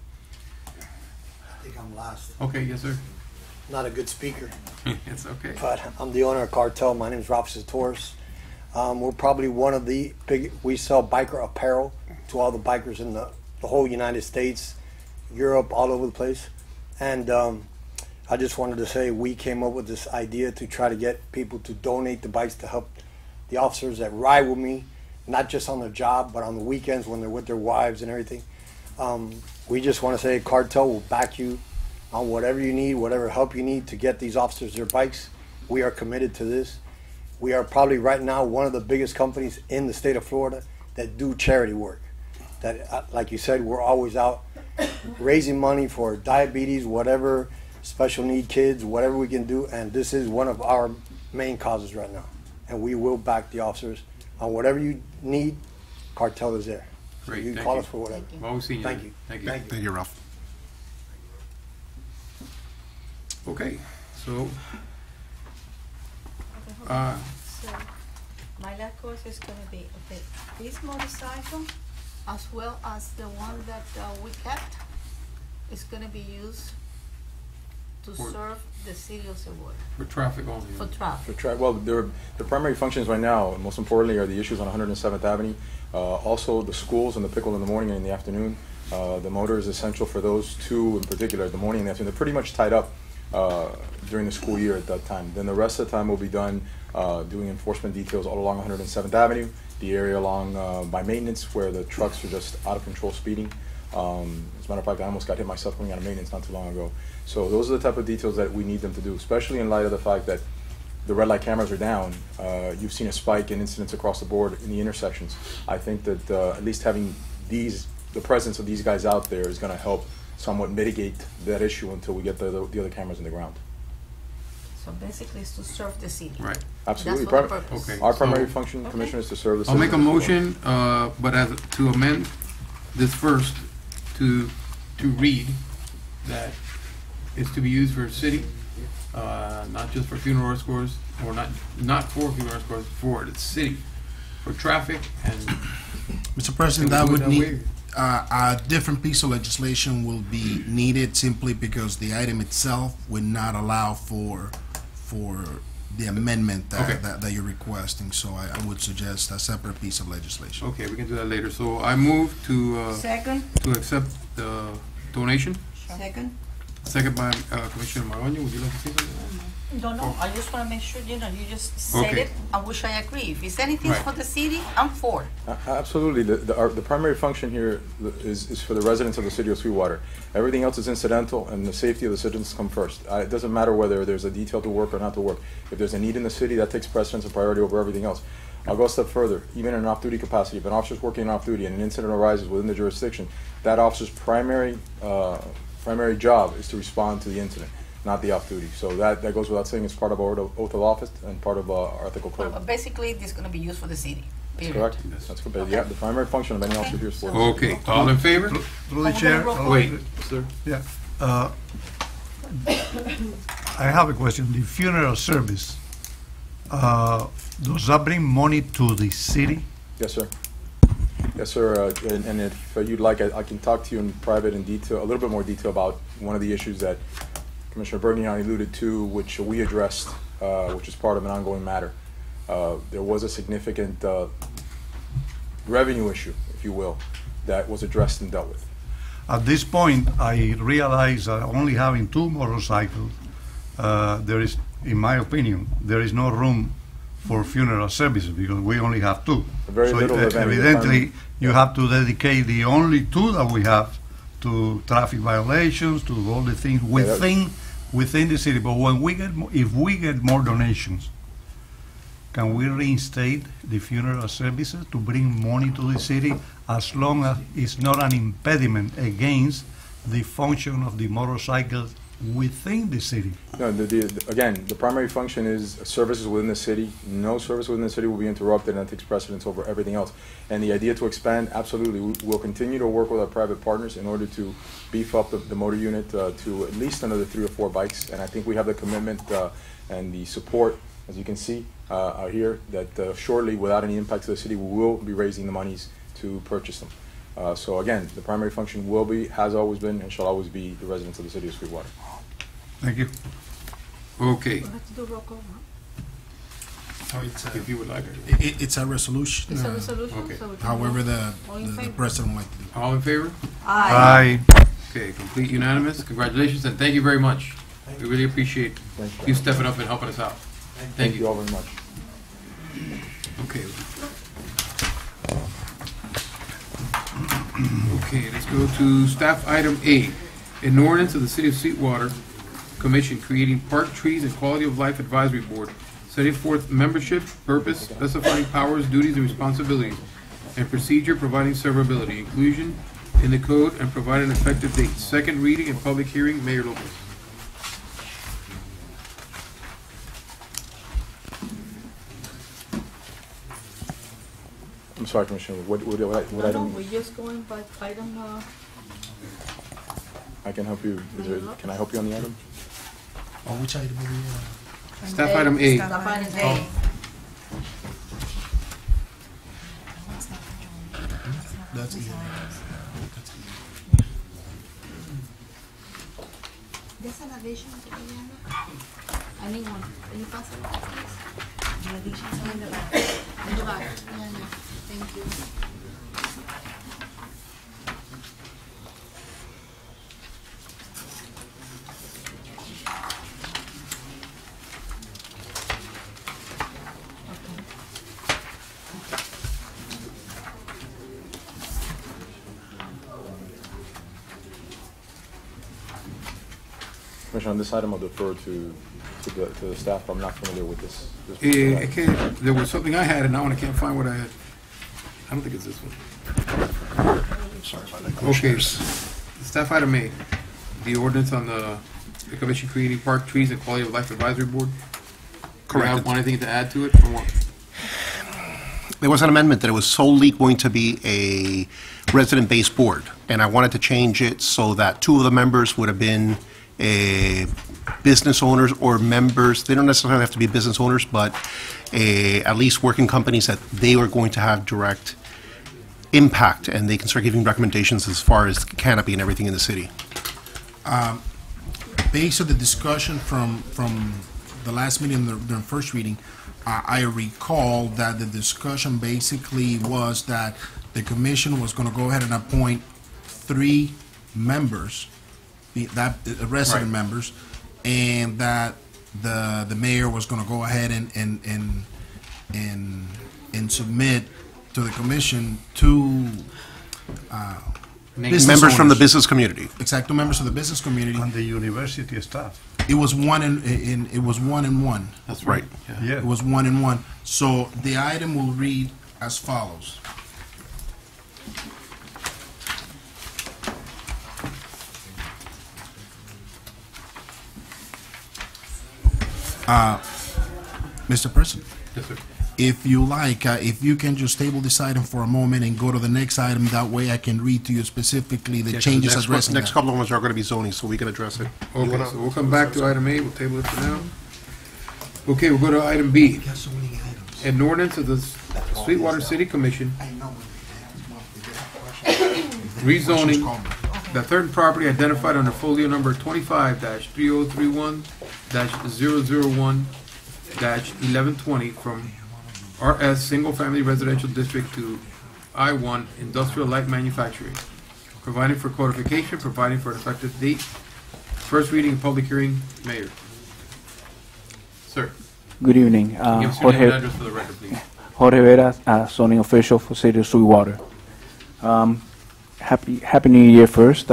I think I'm last.
Okay, yes, sir.
Not a good speaker.
It's okay.
But I'm the owner of Cartel. My name is Rafa Torres. We're probably one of the big, we sell biker apparel to all the bikers in the whole United States, Europe, all over the place. And I just wanted to say we came up with this idea to try to get people to donate the bikes to help the officers that ride with me, not just on their job, but on the weekends when they're with their wives and everything. We just want to say Cartel will back you on whatever you need, whatever help you need to get these officers their bikes. We are committed to this. We are probably right now one of the biggest companies in the state of Florida that do charity work. That, like you said, we're always out raising money for diabetes, whatever, special need kids, whatever we can do, and this is one of our main causes right now. And we will back the officers on whatever you need. Cartel is there.
Great,
so you
thank
call
you.
us for whatever.
Well, senior.
Thank you.
Thank you.
Thank you, Ralph.
Okay, so,
So, my last course is gonna be, okay, this motorcycle, as well as the one that we kept, is gonna be used to
For-
serve the city of Silver.
for traffic only.
For traffic.
Well, the primary functions right now, and most importantly, are the issues on 107th Avenue. Also, the schools and the pickle in the morning and in the afternoon. The motor is essential for those two in particular, the morning and the afternoon. They're pretty much tied up during the school year at that time. Then the rest of the time will be done doing enforcement details all along 107th Avenue, the area along by maintenance where the trucks are just out of control speeding. As a matter of fact, I almost got hit myself going out of maintenance not too long ago. So those are the type of details that we need them to do, especially in light of the fact that the red light cameras are down. You've seen a spike in incidents across the board in the intersections. I think that at least having the presence of these guys out there is going to help somewhat mitigate that issue until we get the other cameras in the ground.
So basically it's to serve the city.
Right.
Absolutely.
That's what the purpose.
Okay.
Our primary
So-
function, Commissioner, is to serve the
I'll make a
citizens.
motion, but to amend this first, to read that it's to be used for city, not just for funeral escorts, or not for funeral escorts, for the city, for traffic and.
Mr. President,
Can
that
we do
would
it that
need, a different piece of legislation will be needed simply because the item itself would not allow for the amendment
Okay.
that you're requesting. So I would suggest a separate piece of legislation.
Okay, we can do that later. So I move to
Second.
accept the donation.
Second.
Second by Commissioner Maroño. Would you like to say something?
No, I just wanna make sure, you just said
Okay.
it, I wish I agree. If it's anything
Right.
for the city, I'm for.
Absolutely. The primary function here is for the residents of the city of Sweetwater. Everything else is incidental, and the safety of the citizens come first. It doesn't matter whether there's a detail to work or not to work. If there's a need in the city, that takes precedence and priority over everything else. I'll go a step further. Even in an off-duty capacity, if an officer's working off-duty and an incident arises within the jurisdiction, that officer's primary job is to respond to the incident, not the off-duty. So that goes without saying. It's part of our oath of office and part of our ethical code.
But basically, this is gonna be used for the city.
That's
period.
correct. That's correct. Yeah, the primary function of any officer here is for.
Okay, all in favor?
Through the chair.
Wait, sir.
Yeah. I have a question. The funeral service, does that bring money to the city?
Yes, sir. Yes, sir. And if you'd like, I can talk to you in private in detail, a little bit more detail about one of the issues that Commissioner Bernier alluded to, which we addressed, which is part of an ongoing matter. There was a significant revenue issue, if you will, that was addressed and dealt with.
At this point, I realize that only having 2 motorcycles, there is, in my opinion, there is no room for funeral services because we only have 2.
Very
so
little
evidently, you have to dedicate the only 2 that we have to traffic violations, to all the things within the city. But when we get, if we get more donations, can we reinstate the funeral services to bring money to the city as long as it's not an impediment against the function of the motorcycles within the city?
No, again, the primary function is services within the city. No service within the city will be interrupted, and that takes precedence over everything else. And the idea to expand, absolutely, we'll continue to work with our private partners in order to beef up the motor unit to at least another 3 or 4 bikes. And I think we have the commitment and the support, as you can see here, that shortly, without any impact to the city, we will be raising the monies to purchase them. So again, the primary function will be, has always been, and shall always be the residents of the city of Sweetwater.
Thank you.
Okay.
We'll have to do roll call, huh?
If you would like.
It's a resolution.
It's a resolution,
Okay.
so we can
However,
vote.
the
All in favor?
president would like to do.
All in favor?
Aye.
Okay, complete unanimous. Congratulations and thank you very much. We really appreciate you stepping up and helping us out. Thank you
all very much.
Okay. Okay, let's go to staff item A. An ordinance of the City of Sweetwater Commission creating Park Trees and Quality of Life Advisory Board, setting forth membership, purpose, specifying powers, duties, and responsibilities, and procedure, providing severability, inclusion in the code, and providing an effective date. Second reading and public hearing, Mayor Lopez.
I'm sorry, Commissioner, what
No,
item?
we're just going by item,
I can help you, can I help you on the item?
Oh, which item are we
Staff item A.
Staff item A.
That's it.
¿Esa la addition que te llama? I need one. Can you pass it out, please? The addition in the back. In the back. Yeah, yeah. Thank you.
Commissioner, on this item, I'll defer to the staff. I'm not familiar with this.
There was something I had and now I can't find what I had. I don't think it's this one.
Sorry about that,
Okay,
Commissioners.
staff item A, the ordinance on the commission creating Park Trees and Quality of Life Advisory Board.
Correct.
Want anything to add to it or what?
There was an amendment that it was solely going to be a resident-based board, and I wanted to change it so that 2 of the members would have been business owners or members. They don't necessarily have to be business owners, but at least working companies that they were going to have direct impact, and they can start giving recommendations as far as canopy and everything in the city.
Based on the discussion from the last meeting, the first reading, I recall that the discussion basically was that the commission was going to go ahead and appoint 3 members, resident members, and that the mayor was going to go ahead and submit to the commission 2
Members from the business community.
Exactly, 2 members of the business community.
And the university staff.
It was one and one.
That's right.
Yeah.
It was 1 and 1. So the item will read as follows. Mr. President.
Yes, sir.
if you like, if you can just table this item for a moment and go to the next item, that way I can read to you specifically the
Yeah, 'cause
changes
next one-
addressing
Next
that.
couple of ones are going to be zoning, so we can address it. You
Okay,
wanna-
so we'll come back to item A, we'll table it for now. Okay, we'll go to item B. An ordinance of the Sweetwater City Commission rezoning the third property identified under folio number 25-3031-001-1120 from RS Single Family Residential District to I-1 Industrial Light Manufacturing, providing for codification, providing for an effective date. First reading and public hearing, Mayor. Sir,
Good evening.
give us your name and
Jorge,
address for the record, please.
Jorge Vera, zoning official for City of Sweetwater. Happy New Year first.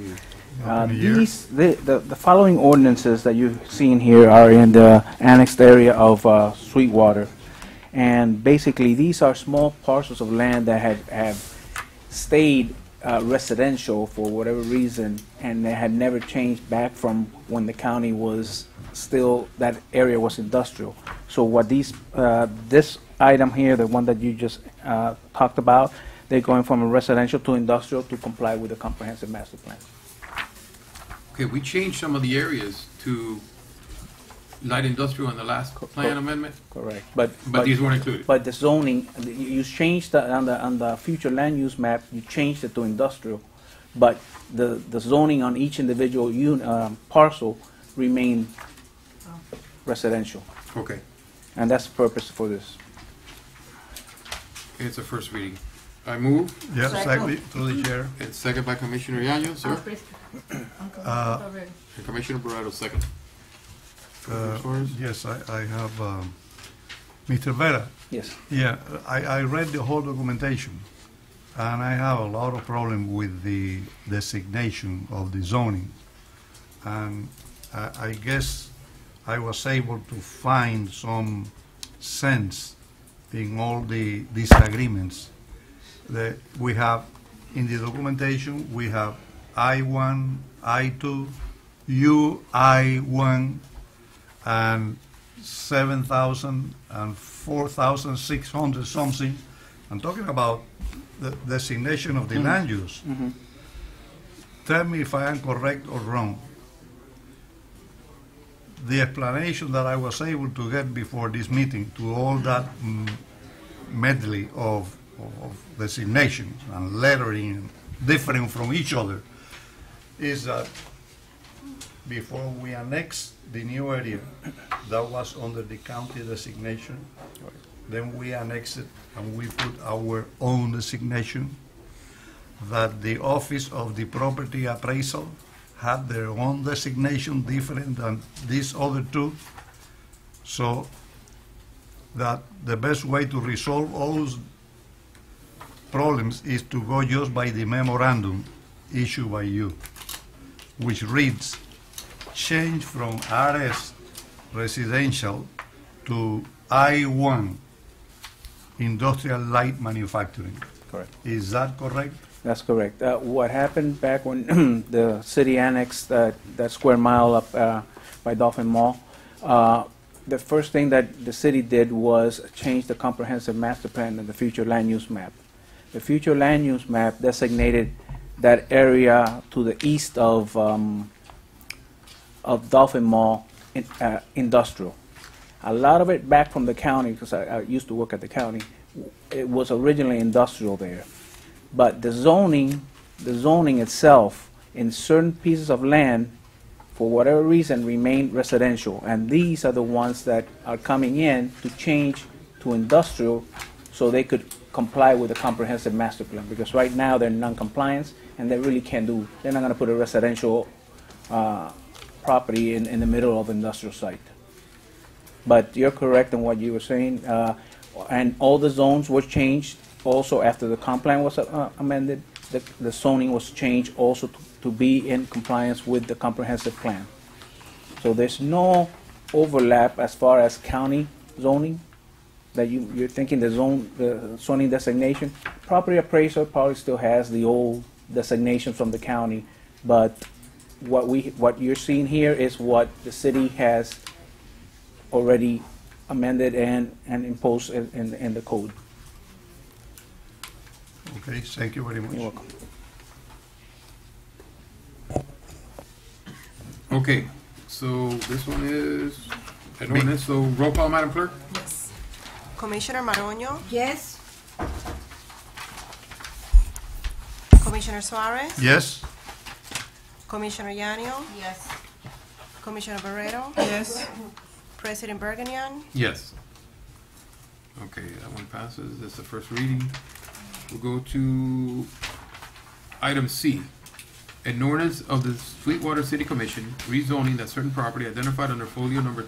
The following ordinances that you've seen here are in the annexed area of Sweetwater. And basically, these are small parcels of land that have stayed residential for whatever reason, and they had never changed back from when the county was still, that area was industrial. So what these, this item here, the one that you just talked about, they're going from a residential to industrial to comply with the comprehensive master plan.
Okay, we changed some of the areas to light industrial in the last plan amendment,
Correct.
but these weren't included.
But the zoning, you changed on the future land use map, you changed it to industrial, but the zoning on each individual parcel remained residential.
Okay.
And that's the purpose for this.
Okay, it's a first reading. I move.
Yes, second, through the chair.
And second by Commissioner Yañez, sir.
Uh,
And Commissioner Barreto, second.
Yes, I have, Mr. Vera.
Yes.
Yeah, I read the whole documentation, and I have a lot of problem with the designation of the zoning. And I guess I was able to find some sense in all the disagreements that we have in the documentation. We have I-1, I-2, UI-1, and 7,000 and 4,600 something. I'm talking about the designation of the land use. Tell me if I am correct or wrong. The explanation that I was able to get before this meeting to all that medley of designations and lettering different from each other is that before we annexed the new area that was under the county designation, then we annexed it and we put our own designation, that the office of the property appraisal had their own designation different than these other two, so that the best way to resolve all those problems is to go just by the memorandum issued by you, which reads, change from RS residential to I-1 industrial light manufacturing.
Correct.
Is that correct?
That's correct. What happened back when the city annexed that square mile up by Dolphin Mall, the first thing that the city did was change the comprehensive master plan and the future land use map. The future land use map designated that area to the east of Dolphin Mall industrial. A lot of it back from the county, because I used to work at the county, it was originally industrial there. But the zoning itself in certain pieces of land, for whatever reason, remained residential. And these are the ones that are coming in to change to industrial so they could comply with the comprehensive master plan. Because right now they're in non-compliance and they really can't do, they're not going to put a residential property in the middle of industrial site. But you're correct in what you were saying. And all the zones were changed also after the comp plan was amended. The zoning was changed also to be in compliance with the comprehensive plan. So there's no overlap as far as county zoning that you're thinking the zoning designation. Property appraiser probably still has the old designation from the county, but what you're seeing here is what the city has already amended and imposed in the code.
Okay, thank you very much.
You're welcome.
Okay, so this one is an ordinance, so roll call, Madam Clerk?
Yes. Commissioner Maroño?
Yes.
Commissioner Suarez?
Yes?
Commissioner Yanio?
Yes.
Commissioner Barreto?
Yes.
President Bergenian?
Yes. Okay, that one passes. That's the first reading. We'll go to item C. An ordinance of the Sweetwater City Commission rezoning that certain property identified under folio number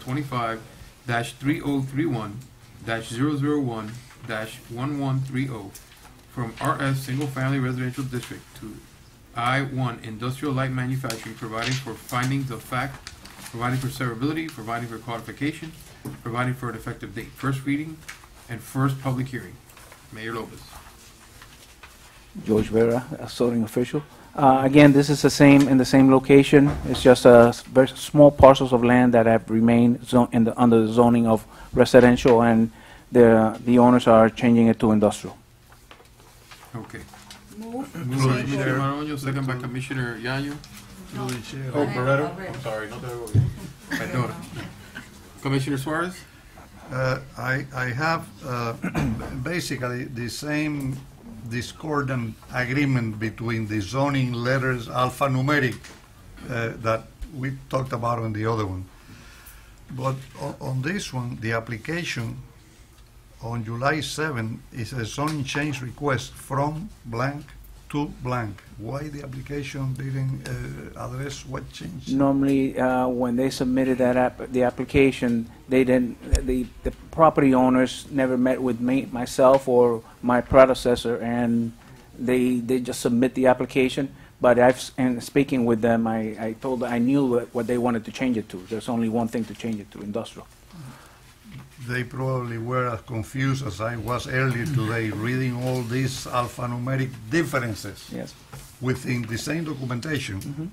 25-3031-001-1130 from RS Single Family Residential District to I-1 Industrial Light Manufacturing, providing for findings of fact, providing for severability, providing for codification, providing for an effective date. First reading and first public hearing. Mayor Lopez.
George Vera, a zoning official. Again, this is the same, in the same location. It's just very small parcels of land that have remained under the zoning of residential, and the owners are changing it to industrial.
Okay.
Move.
Moved by Commissioner Maroño, second by Commissioner Yanyo. Oh, Barreto? I'm sorry, not that. I thought. Commissioner Suarez?
I have basically the same discordant agreement between the zoning letters alphanumeric that we talked about on the other one. But on this one, the application on July 7 is a zoning change request from blank to blank. Why the application didn't address what changed?
Normally, when they submitted the application, they didn't. The property owners never met with myself or my predecessor, and they just submit the application. But and speaking with them, I knew what they wanted to change it to. There's only one thing to change it to: industrial.
They probably were as confused as I was earlier today, reading all these alphanumeric differences within the same documentation.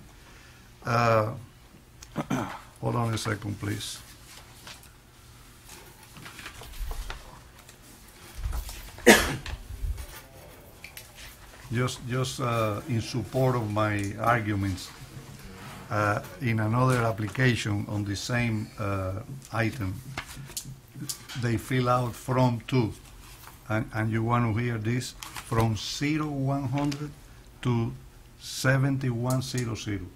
Hold on a second, please. Just in support of my arguments, in another application on the same item, they fill out from to, and you want to hear this, from 0100 to 7100.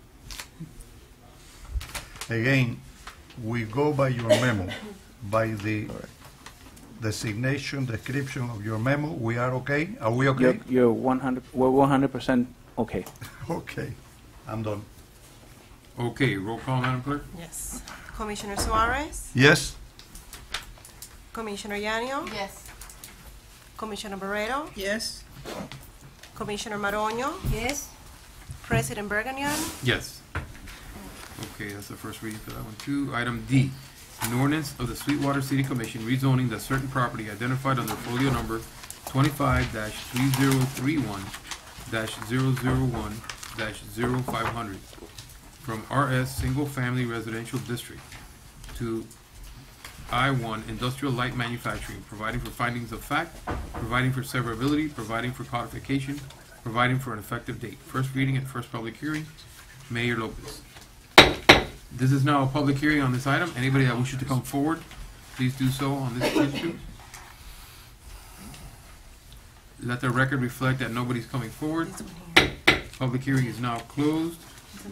Again, we go by your memo, by the designation, description of your memo. We are okay? Are we okay?
You're 100. We're 100% okay.
Okay, I'm done.
Okay, roll call, Madam Clerk.
Yes. Commissioner Suarez?
Yes?
Commissioner Yanio?
Yes.
Commissioner Barreto?
Yes.
Commissioner Maroño?
Yes.
President Bergenian?
Yes. Okay, that's the first reading for that one too. Item D, an ordinance of the Sweetwater City Commission rezoning that certain property identified under folio number 25-3031-001-0500 from RS Single Family Residential District to I-1 Industrial Light Manufacturing, providing for findings of fact, providing for severability, providing for codification, providing for an effective date. First reading and first public hearing. Mayor Lopez. This is now a public hearing on this item. Anybody that wishes to come forward, please do so on this issue. Let the record reflect that nobody's coming forward. Public hearing is now closed.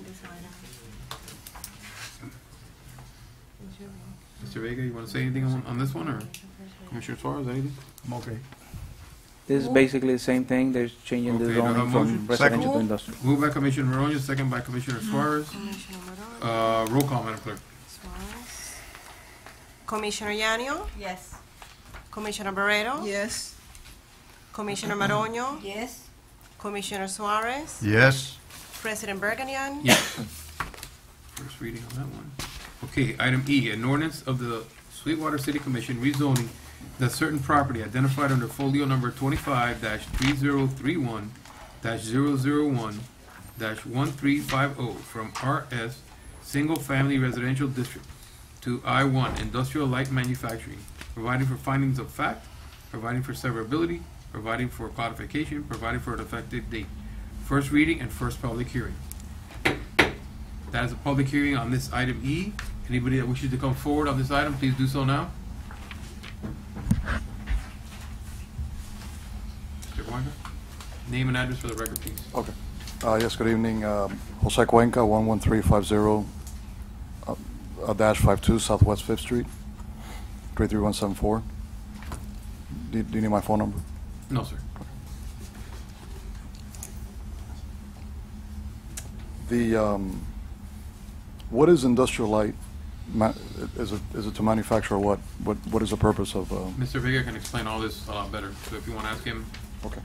Mr. Vega, you want to say anything on this one, or Commissioner Suarez, anything?
I'm okay.
This is basically the same thing. They're changing the zoning from residential to industrial.
Moved by Commissioner Maroño, second by Commissioner Suarez. Roll call, Madam Clerk.
Suarez. Commissioner Yanio?
Yes.
Commissioner Barreto?
Yes.
Commissioner Maroño?
Yes.
Commissioner Suarez?
Yes?
President Bergenian?
Yes. First reading on that one. Okay, item E, an ordinance of the Sweetwater City Commission rezoning that certain property identified under folio number 25-3031-001-1350 from RS Single Family Residential District to I-1, Industrial Light Manufacturing, providing for findings of fact, providing for severability, providing for codification, providing for an effective date. First reading and first public hearing. That is a public hearing on this item E. Anybody that wishes to come forward on this item, please do so now. Mr. Cuenca, name and address for the record, please.
Okay. Yes, good evening. Jose Cuenca, 11350-52 Southwest 5th Street, 33174. Do you need my phone number?
No, sir.
What is industrial light? Is it to manufacture what? What is the purpose of?
Mr. Vega can explain all this a lot better, so if you want to ask him.
Okay.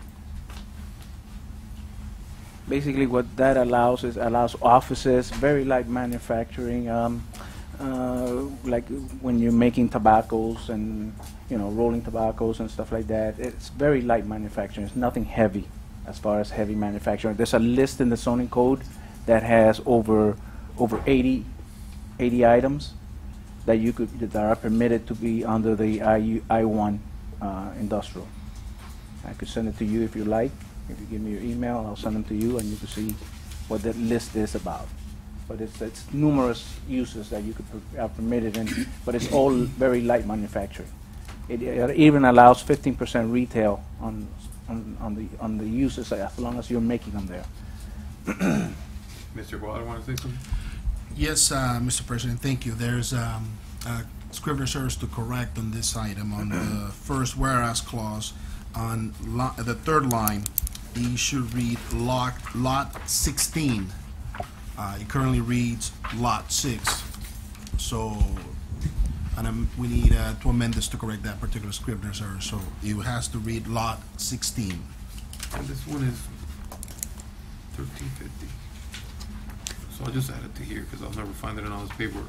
Basically, what that allows offices, very light manufacturing, like when you're making tobaccos and rolling tobaccos and stuff like that. It's very light manufacturing. It's nothing heavy as far as heavy manufacturing. There's a list in the zoning code that has over 80 items that are permitted to be under the I1 industrial. I could send it to you if you like. If you give me your email, I'll send them to you, and you can see what that list is about. But it's numerous uses that you could are permitted in, but it's all very light manufacturing. It even allows 15% retail on the uses as long as you're making them there.
Mr. Guadalajara, want to say something?
Yes, Mr. President, thank you. There's Scrivener's errors to correct on this item on the first whereas clause on the third line. You should read lot 16. It currently reads lot 6. So, and we need to amend this to correct that particular Scrivener's error. So it has to read lot 16.
And this one is 1350. So I'll just add it to here because I'll never find it in all this paperwork.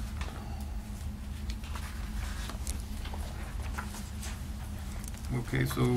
Okay, so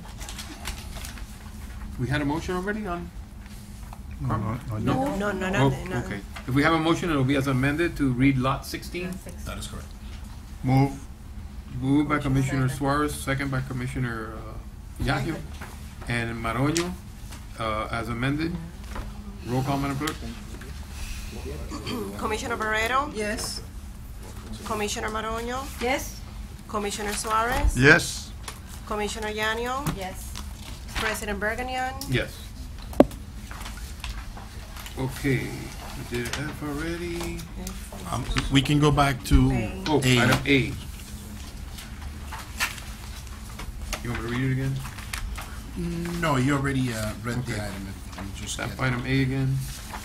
we had a motion already on?
No.
Okay. If we have a motion, it'll be as amended to read lot 16?
That is correct.
Move.
Moved by Commissioner Suarez, second by Commissioner Yagio, and Maroño, as amended. Roll call, Madam Clerk.
Commissioner Barrero?
Yes.
Commissioner Maroño?
Yes.
Commissioner Suarez?
Yes.
Commissioner Yanio?
Yes.
President Berganian?
Yes. Okay, we did F already.
We can go back to
Oh,
A.
item A. You want me to read it again?
No, you already read the
Okay.
item. You just
Staff
get-
item A again.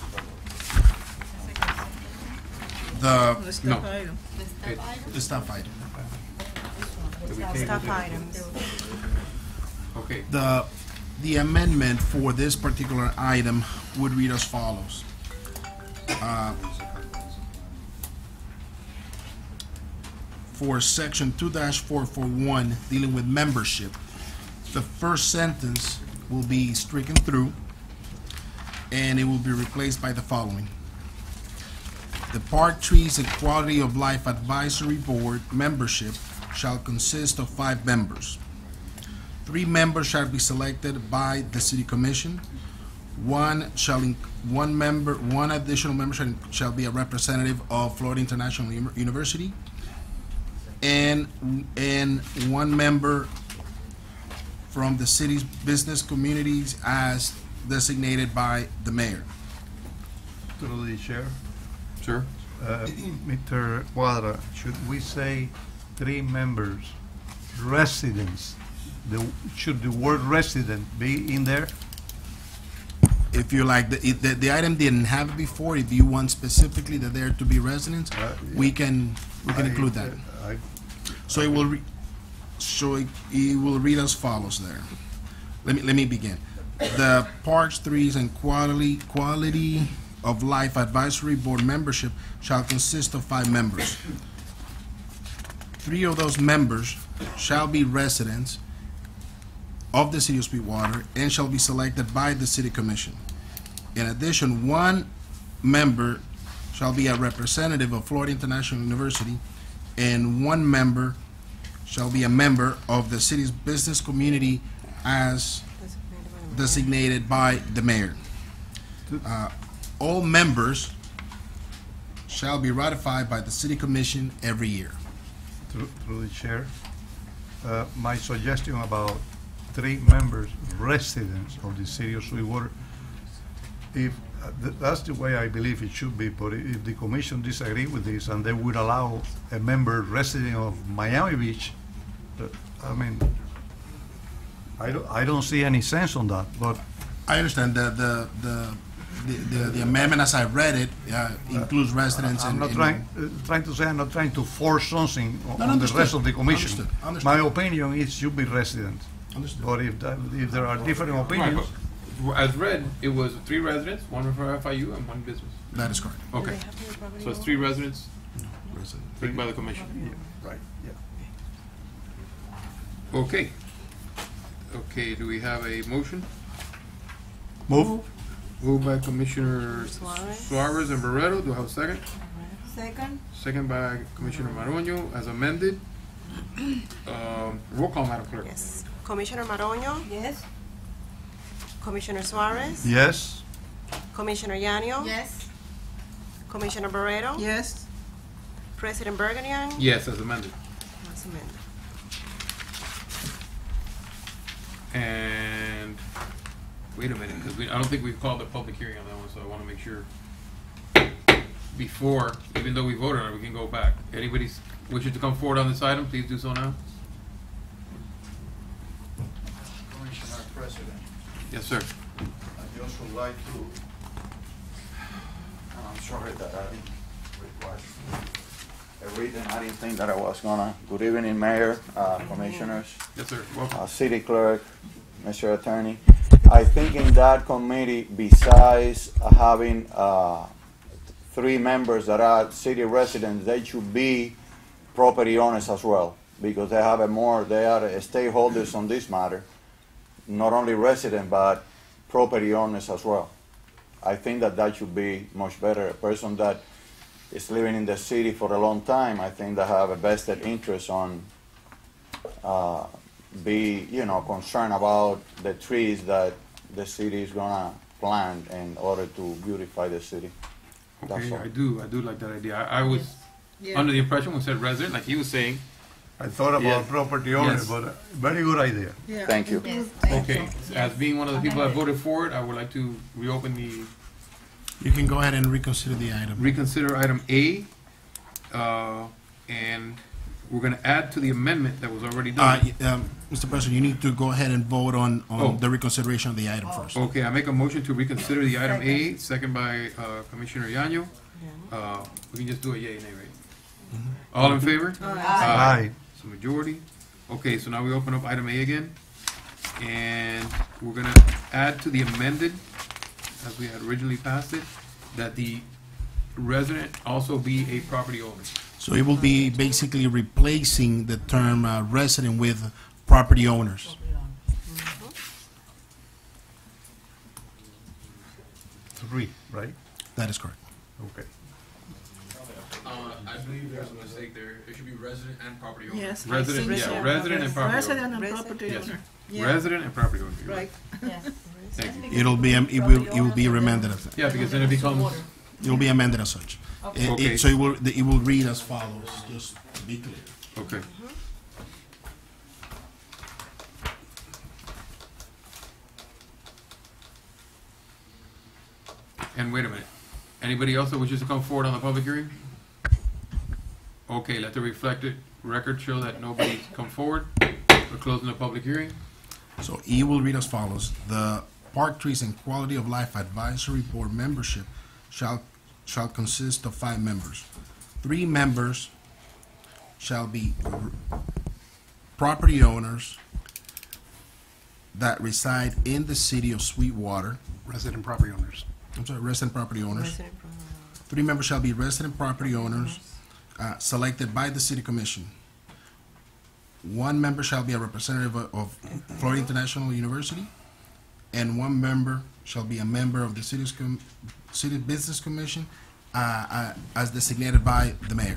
The
No.
the staff item.
Staff items.
Okay.
The amendment for this particular item would read as follows. For section 2-441 dealing with membership, the first sentence will be stricken through and it will be replaced by the following. The Park Trees and Quality of Life Advisory Board membership shall consist of 5 members. 3 members shall be selected by the City Commission. One additional member shall be a representative of Florida International University, and 1 member from the city's business communities as designated by the mayor.
Through the chair.
Sure.
Mr. Cuadra, should we say 3 members, residents? Should the word resident be in there?
If you like, the item didn't have it before. If you want specifically that there to be residents, we can include that. So it will it will read as follows there. Let me begin. The Parks, Trees, and Quality of Life Advisory Board membership shall consist of 5 members. 3 of those members shall be residents of the City of Sweetwater and shall be selected by the City Commission. In addition, 1 member shall be a representative of Florida International University, and 1 member shall be a member of the city's business community as designated by the mayor. All members shall be ratified by the city commission every year.
Through the chair, my suggestion about 3 members, residents of the city of Sweetwater, if that's the way I believe it should be, but if the commission disagree with this and they would allow a member resident of Miami Beach, I mean, I don't see any sense on that, but.
I understand the amendment as I read it includes residents
I'm
and.
not trying to say I'm not trying to force something
No,
on the
understood.
rest of the commission.
Understood.
My opinion is should be resident.
Understood.
But if there are different opinions.
Right, but as read, it was 3 residents, 1 for FIU and 1 business.
That is correct.
Okay. So it's 3 residents picked by the commission.
Right, yeah.
Okay. Okay, do we have a motion?
Move.
Moved by Commissioner Suarez and Barreto. Do I have a second?
Second.
Second by Commissioner Maronio, as amended. Roll call, Madam Clerk.
Yes. Commissioner Maronio?
Yes.
Commissioner Suarez?
Yes.
Commissioner Yanio?
Yes.
Commissioner Barreto?
Yes.
President Bergenian?
Yes, as amended.
As amended.
And wait a minute, because I don't think we've called the public hearing on that one, so I want to make sure before, even though we voted on it, we can go back. Anybody wishing to come forward on this item, please do so now.
Commissioner President,
Yes, sir.
I just would like to, and I'm sorry that I didn't request everything. I didn't think that I was gonna. Good evening, Mayor, Commissioners.
Yes, sir. Welcome.
City Clerk, Mr. Attorney. I think in that committee, besides having 3 members that are city residents, they should be property owners as well, because they have they are stakeholders on this matter, not only resident, but property owners as well. I think that should be much better. A person that is living in the city for a long time, I think they have a vested interest on be concerned about the trees that the city is gonna plant in order to beautify the city. That's
Okay,
all.
I do like that idea. I was under the impression when said resident, like he was saying.
I thought about
Yes.
property owners,
Yes.
but very good idea.
Yeah.
Thank you.
Yes.
Okay, as being one of the people that voted for it, I would like to reopen
You can go ahead and reconsider the item.
reconsider item A, and we're gonna add to the amendment that was already done.
Mr. President, you need to go ahead and vote on
Oh.
the reconsideration of the item first.
Okay, I make a motion to reconsider the item A, second by Commissioner Yanyo. We can just do a yea, nay, right? All in favor?
Aye.
It's a majority. Okay, so now we open up item A again, and we're gonna add to the amended, as we had originally passed it, that the resident also be a property owner.
So it will be basically replacing the term resident with property owners.
3, right?
That is correct.
Okay.
I believe there's a mistake there. It should be resident and property owner.
Yes. I
Resident,
think
yeah,
so.
resident and property owner.
Resident and
Resident.
property
Yes.
owner. Yeah.
Resident and property owner. You're
Right. Yes.
Thank you.
It'll be it will be amended as
Yeah, because then it becomes,
it will be amended as such.
Okay.
So it will read as follows. Just to be clear.
okay. And wait a minute. Anybody else that wishes to come forward on the public hearing? Okay, let the record show that nobody's come forward. We're closing the public hearing.
So E will read as follows. The Park Trees and Quality of Life Advisory Board membership shall consist of 5 members. 3 members shall be property owners that reside in the city of Sweetwater.
Resident property owners.
I'm sorry, resident property owners.
Resident pro-
3 members shall be resident property owners selected by the city commission. 1 member shall be a representative of Florida International University, and 1 member shall be a member of the city business commission as designated by the mayor.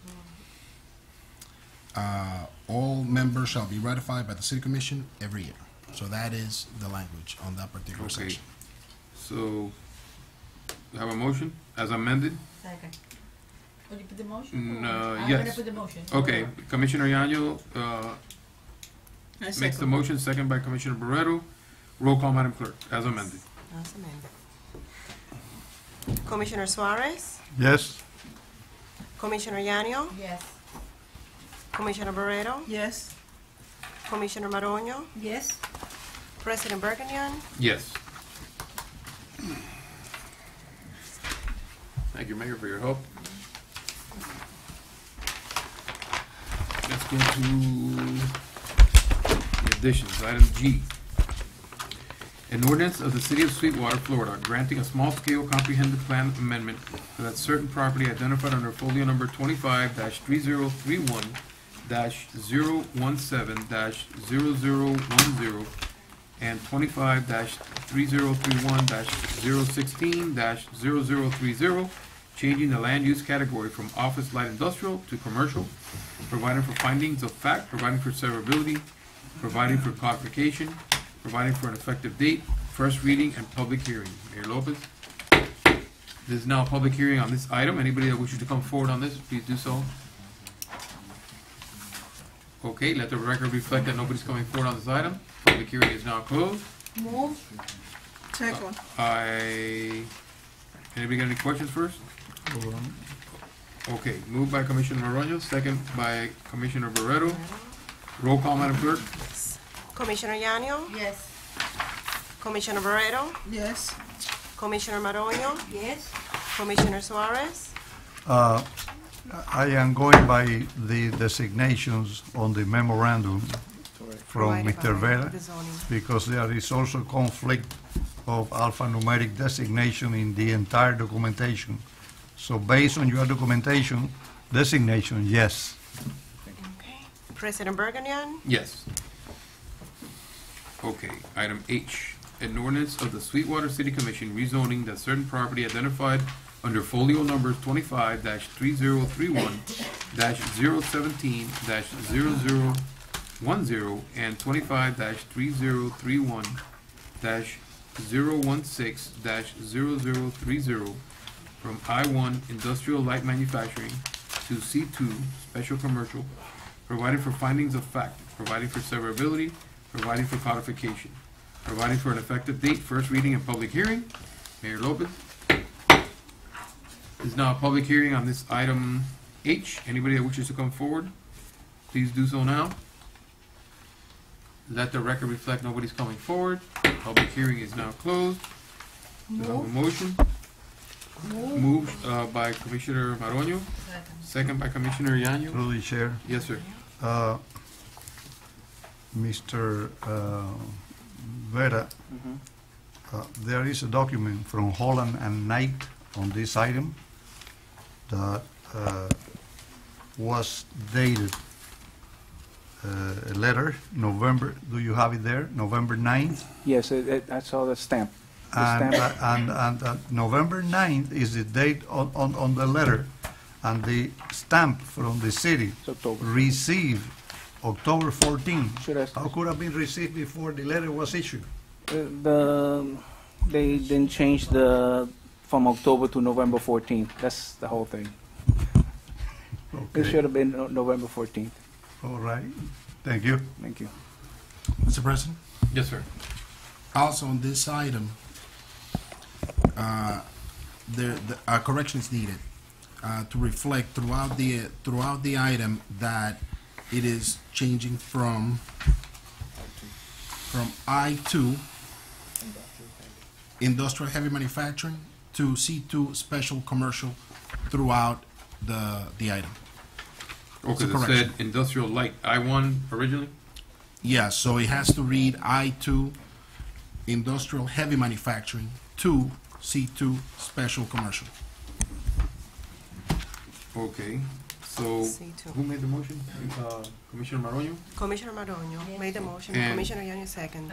All members shall be ratified by the city commission every year. So that is the language on that particular
Okay.
section.
So, we have a motion as amended?
Second. Will you put the motion?
Yes.
I'm gonna put the motion.
Okay, Commissioner Yaño, makes the motion, second by Commissioner Barreto. Roll call, Madam Clerk, as amended.
As amended. Commissioner Suarez?
Yes.
Commissioner Yanio?
Yes.
Commissioner Barreto?
Yes.
Commissioner Maronio?
Yes.
President Bergenian?
Yes. Thank you, Mayor, for your help. Let's go to the additions, item G. An ordinance of the City of Sweetwater, Florida, granting a small-scale comprehensive plan amendment for that certain property identified under folio number 25-3031-017-0010 and 25-3031-016-0030, changing the land use category from office light industrial to commercial, providing for findings of fact, providing for severability, providing for codification, providing for an effective date, first reading, and public hearing. Mayor Lopez. This is now a public hearing on this item. Anybody that wishes to come forward on this, please do so. Okay, let the record reflect that nobody's coming forward on this item. Public hearing is now closed.
Move. Second.
Anybody got any questions first? Okay, moved by Commissioner Maronio, second by Commissioner Barreto. Roll call, Madam Clerk.
Commissioner Yanio?
Yes.
Commissioner Barreto?
Yes.
Commissioner Maronio?
Yes.
Commissioner Suarez?
I am going by the designations on the memorandum from
Provided
Mr.
by
Vera,
the zoning.
because there is also conflict of alphanumeric designation in the entire documentation. So based on your documentation, designation, yes.
President Bergenian?
Yes. Okay, item H, an ordinance of the Sweetwater City Commission rezoning that certain property identified under folio numbers 25-3031-017-0010 and 25-3031-016-0030 from I-1 Industrial Light Manufacturing to C2 Special Commercial, providing for findings of fact, providing for severability, providing for codification, providing for an effective date, first reading and public hearing. Mayor Lopez. This is now a public hearing on this item H. Anybody that wishes to come forward, please do so now. Let the record reflect nobody's coming forward. Public hearing is now closed. Do I have a motion? Moved by Commissioner Maronio, second by Commissioner Yaño.
Through the chair.
Yes, sir.
Mr. Vera, there is a document from Holland and Knight on this item that was dated, a letter, November, do you have it there? November 9th?
Yes, I saw the stamp. The
And,
stamp.
November 9th is the date on the letter, and the stamp from the city received October 14th. How could have been received before the letter was issued?
They didn't change from October to November 14th. That's the whole thing. It should have been November 14th.
All right. Thank you.
Thank you.
Mr. President?
Yes, sir.
Also on this item, a correction is needed to reflect throughout the item that it is changing from I2, industrial heavy manufacturing, to C2, special commercial, throughout the item. It's a
Okay, it
correction.
said industrial light, I-1 originally?
Yeah, so it has to read I2, industrial heavy manufacturing, to C2, special commercial.
Okay, so
C2.
who made the motion? Commissioner Maronio?
Commissioner Maronio made the motion,
And-
Commissioner Yanio second.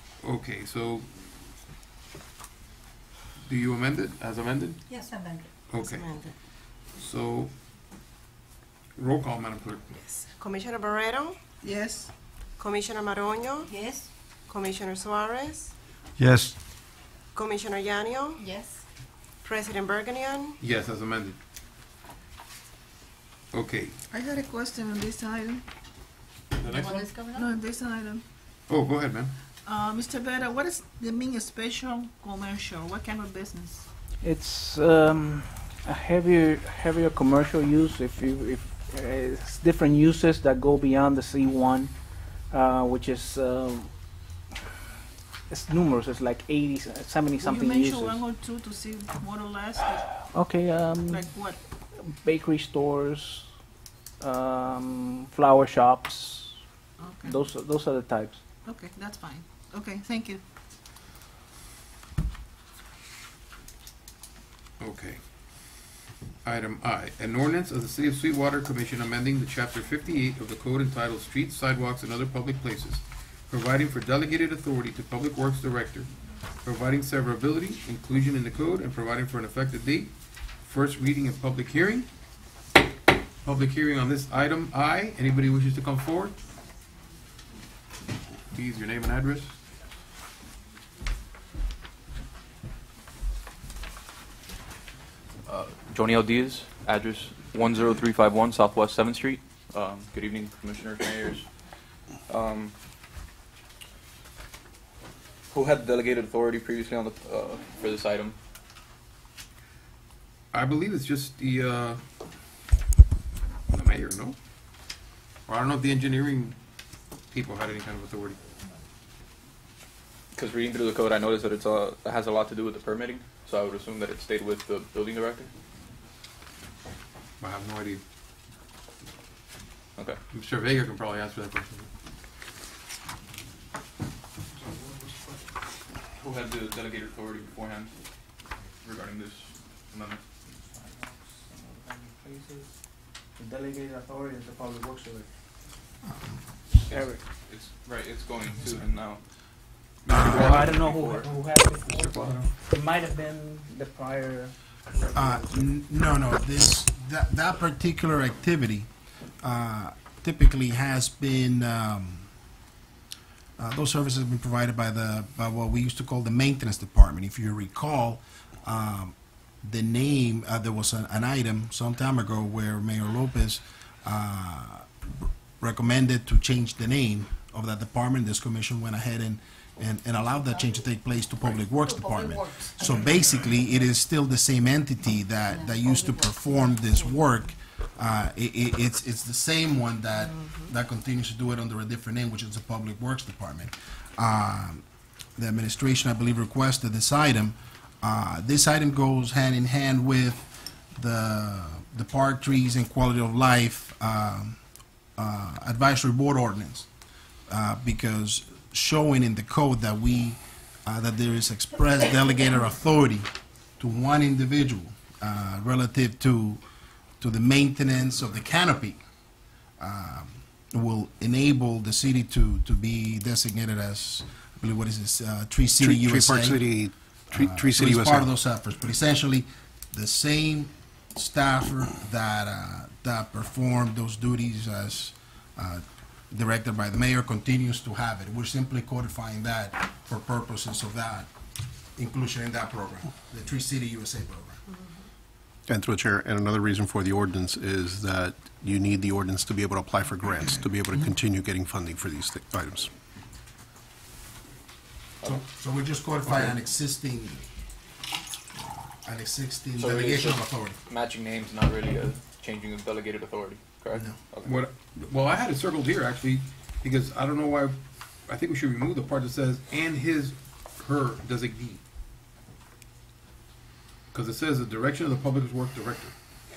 Okay, so do you amend it as amended?
Yes, amended.
Okay. So, roll call, Madam Clerk.
Commissioner Barreto,
Yes.
Commissioner Maronio,
Yes.
Commissioner Suarez,
Yes.
Commissioner Yanio,
Yes.
President Bergenian.
Yes, as amended. Okay.
I had a question on this item.
The next one?
No, this item.
Oh, go ahead, ma'am.
Mr. Vera, what is the meaning of special commercial? What kind of business?
It's a heavier commercial use. If it's different uses that go beyond the C1, which is it's numerous. It's like 80, 70 something
Will you
uses.
mention one or two to see more or less?
Okay.
Like what?
Bakery stores, flower shops.
Okay.
Those are the types.
Okay, that's fine. Okay, thank you.
Okay. Item I, an ordinance of the City of Sweetwater Commission amending the Chapter 58 of the Code entitled Streets, Sidewalks, and Other Public Places, providing for delegated authority to Public Works Director, providing severability, inclusion in the code, and providing for an effective date. First reading and public hearing. Public hearing on this item I. Anybody wishes to come forward? Please, your name and address.
Joniel Diaz, address 10351 Southwest 7th Street. Good evening, Commissioners, Mayors. Who had delegated authority previously on the for this item?
I believe it's just the mayor, no? Or I don't know if the engineering people had any kind of authority.
Because reading through the code, I noticed that it has a lot to do with the permitting, so I would assume that it stayed with the building director.
I have no idea.
Okay.
Mr. Vega can probably answer that question.
Who had the delegated authority beforehand regarding this amendment?
The delegated authority is the Public Works Director.
Eric. It's right. It's going to him now.
Well, I don't know who had it before. It might have been the prior.
No. That particular activity typically has been those services have been provided by what we used to call the maintenance department. If you recall, the name there was an item some time ago where Mayor Lopez recommended to change the name of that department. This commission went ahead and allowed that change to take place to Public Works Department. So basically, it is still the same entity that used to perform this work. It's the same one that continues to do it under a different name, which is the Public Works Department. The administration, I believe, requested this item. This item goes hand in hand with the Park, Trees, and Quality of Life Advisory Board ordinance, because showing in the code that that there is express delegated authority to one individual relative to the maintenance of the canopy will enable the city to be designated as, I believe, what is this, Tree City USA?
Tree Park City, Tree City
so it's
USA.
part of those efforts, but essentially the same staffer that performed those duties as directed by the mayor continues to have it. We're simply codifying that for purposes of that inclusion in that program, the Tree City USA program.
And through the chair, and another reason for the ordinance is that you need the ordinance to be able to apply for grants, to be able to continue getting funding for these items.
So we're just codifying an existing
So
delegation
it's
of authority.
matching names, not really a changing of delegated authority, correct?
No.
Okay.
Well, I had it circled here actually, because I don't know why. I think we should remove the part that says "and her designee," because it says the direction of the Public Works Director.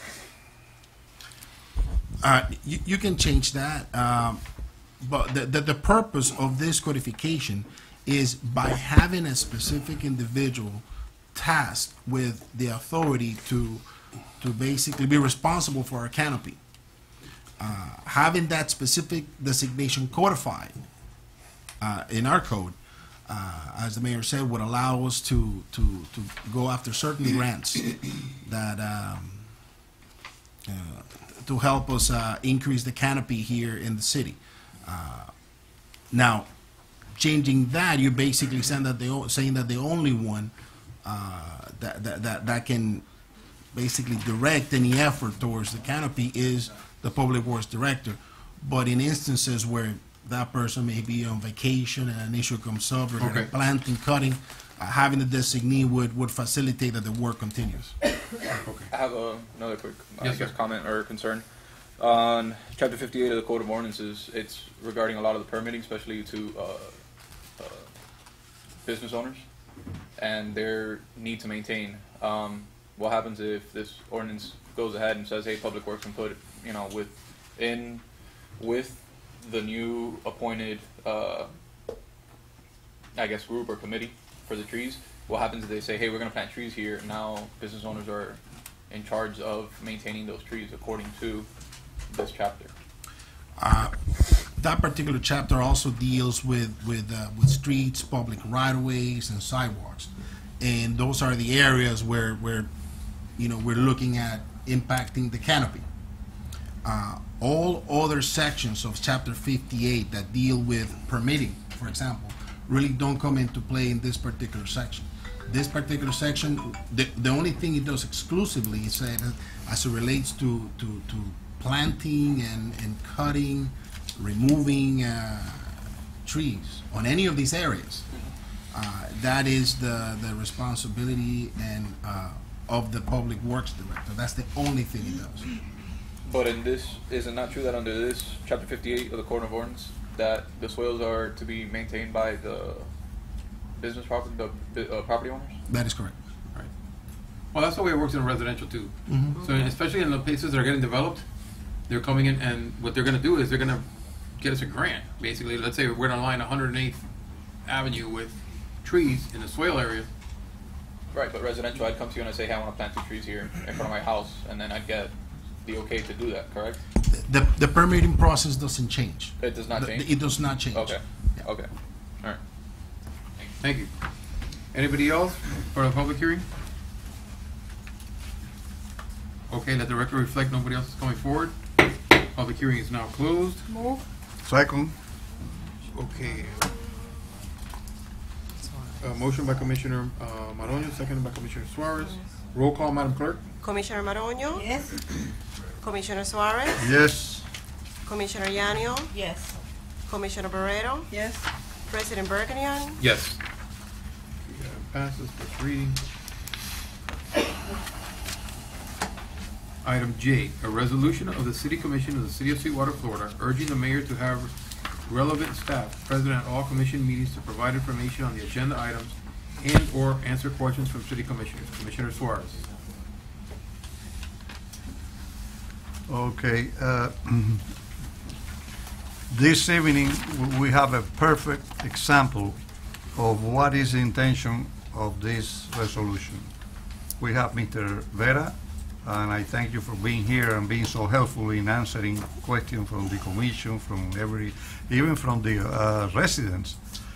You can change that, but the purpose of this codification is by having a specific individual tasked with the authority to basically be responsible for our canopy. Having that specific designation codified in our code as the mayor said, would allow us to go after certain grants that to help us increase the canopy here in the city. Now, changing that, you're basically saying that the only one that can basically direct any effort towards the canopy is the Public Works Director. But in instances where that person may be on vacation and an issue comes up, or
Okay.
planting, cutting, having the designee would facilitate that the work continues.
I have another quick
Yes,
I guess
sir.
comment or concern. On Chapter 58 of the Code of Ordinances, it's regarding a lot of the permitting, especially to business owners and their need to maintain. What happens if this ordinance goes ahead and says, hey, Public Works can put, with the new appointed, I guess, group or committee for the trees? What happens if they say, hey, we're going to plant trees here, and now business owners are in charge of maintaining those trees according to this chapter?
That particular chapter also deals with streets, public right-of-ways, and sidewalks, and those are the areas where we're looking at impacting the canopy. All other sections of Chapter 58 that deal with permitting, for example, really don't come into play in this particular section. This particular section, the only thing it does exclusively is that as it relates to planting and cutting, removing trees on any of these areas. That is the responsibility and of the Public Works Director. That's the only thing he does.
But in this, is it not true that under this Chapter 58 of the Code of Ordinance, that the soils are to be maintained by the business property, the property owners?
That is correct.
Right. Well, that's the way it works in residential too.
Mhm.
So especially in the places that are getting developed, they're coming in, and what they're going to do is they're going to get us a grant. Basically, let's say we're going to line 108th Avenue with trees in the soil area.
Right, but residential, I'd come to you and I'd say, hey, I want to plant 2 trees here in front of my house, and then I'd get the okay to do that, correct?
The permitting process doesn't change.
It does not change?
It does not change.
Okay, okay, all right.
Thank you. Anybody else for the public hearing? Okay, let the record reflect nobody else is coming forward. Public hearing is now closed.
Move.
Second.
Okay. Motion by Commissioner Maronio, seconded by Commissioner Suarez. Roll call, Madam Clerk.
Commissioner Maronio?
Yes.
Commissioner Suarez?
Yes.
Commissioner Yanio?
Yes.
Commissioner Barreto?
Yes.
President Bergenian?
Yes. Passes first reading. Item J, a resolution of the City Commission of the City of Sweetwater, Florida, urging the mayor to have relevant staff present at all commission meetings to provide information on the agenda items and/or answer questions from city commissioners. Commissioner Suarez.
Okay. This evening, we have a perfect example of what is the intention of this resolution. We have Mr. Vera, and I thank you for being here and being so helpful in answering questions from the commission, from even from the residents.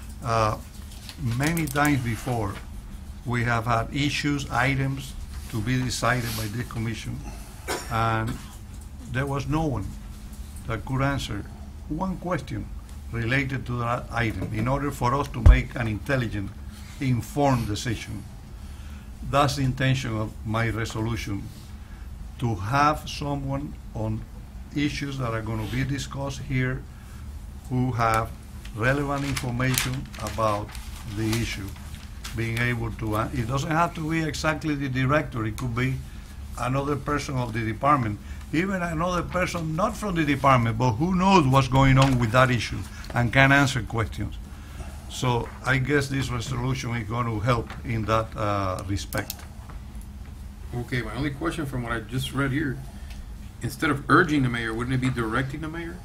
Many times before, we have had issues, items to be decided by this commission, and there was no one that could answer one question related to that item in order for us to make an intelligent, informed decision. That's the intention of my resolution, to have someone on issues that are going to be discussed here who have relevant information about the issue, being able to, it doesn't have to be exactly the director, it could be another person of the department, even another person not from the department, but who knows what's going on with that issue and can answer questions. So I guess this resolution is going to help in that respect.
Okay, my only question from what I just read here, instead of urging the mayor, wouldn't it be directing the mayor?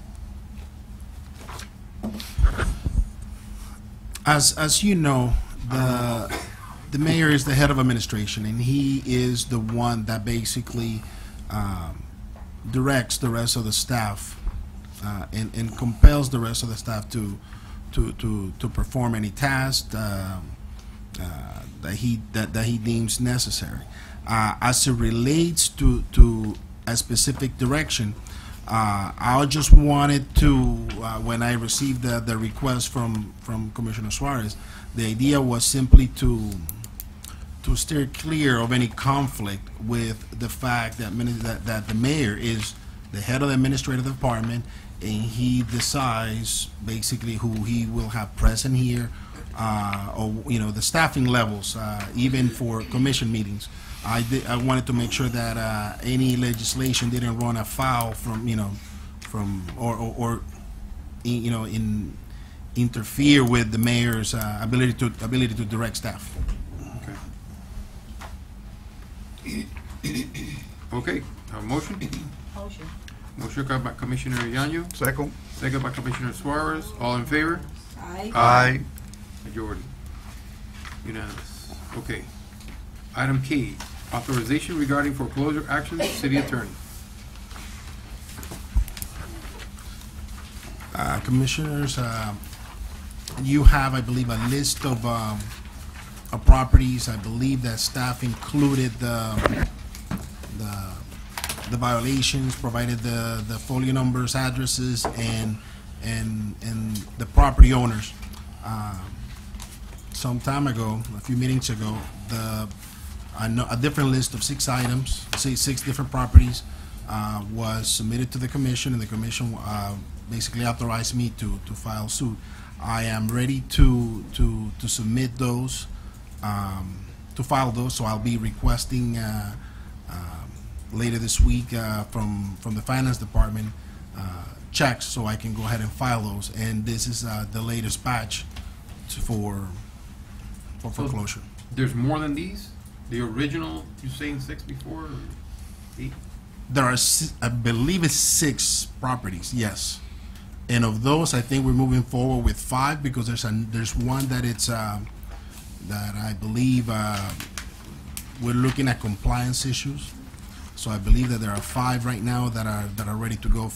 As you know, the mayor is the head of administration, and he is the one that basically directs the rest of the staff and compels the rest of the staff to to perform any task that he deems necessary. As it relates to a specific direction, I just wanted to, when I received the request from Commissioner Suarez, the idea was simply to steer clear of any conflict with the fact that that the mayor is the head of the administrative department, and he decides basically who he will have present here, or the staffing levels, even for commission meetings. I wanted to make sure that any legislation didn't run afoul from interfere with the mayor's ability to direct staff.
Okay, motion?
Motion.
Motion by Commissioner Yanyo.
Second.
Second by Commissioner Suarez. All in favor?
Aye.
Aye.
Majority. Unanimous. Okay. Item K, authorization regarding foreclosure actions, city attorney.
Commissioners, you have, I believe, a list of properties. I believe that staff included the violations, provided the folio numbers, addresses, and the property owners. Some time ago, a few meetings ago, a different list of 6 items, six different properties, was submitted to the commission, and the commission basically authorized me to file suit. I am ready to submit those, to file those, so I'll be requesting later this week from the finance department checks, so I can go ahead and file those. And this is the latest batch for foreclosure.
There's more than these? The original, you're saying 6 before, or 8?
There are, I believe it's 6 properties, yes. And of those, I think we're moving forward with 5, because there's one that it's that I believe we're looking at compliance issues. So I believe that there are 5 right now that are ready to go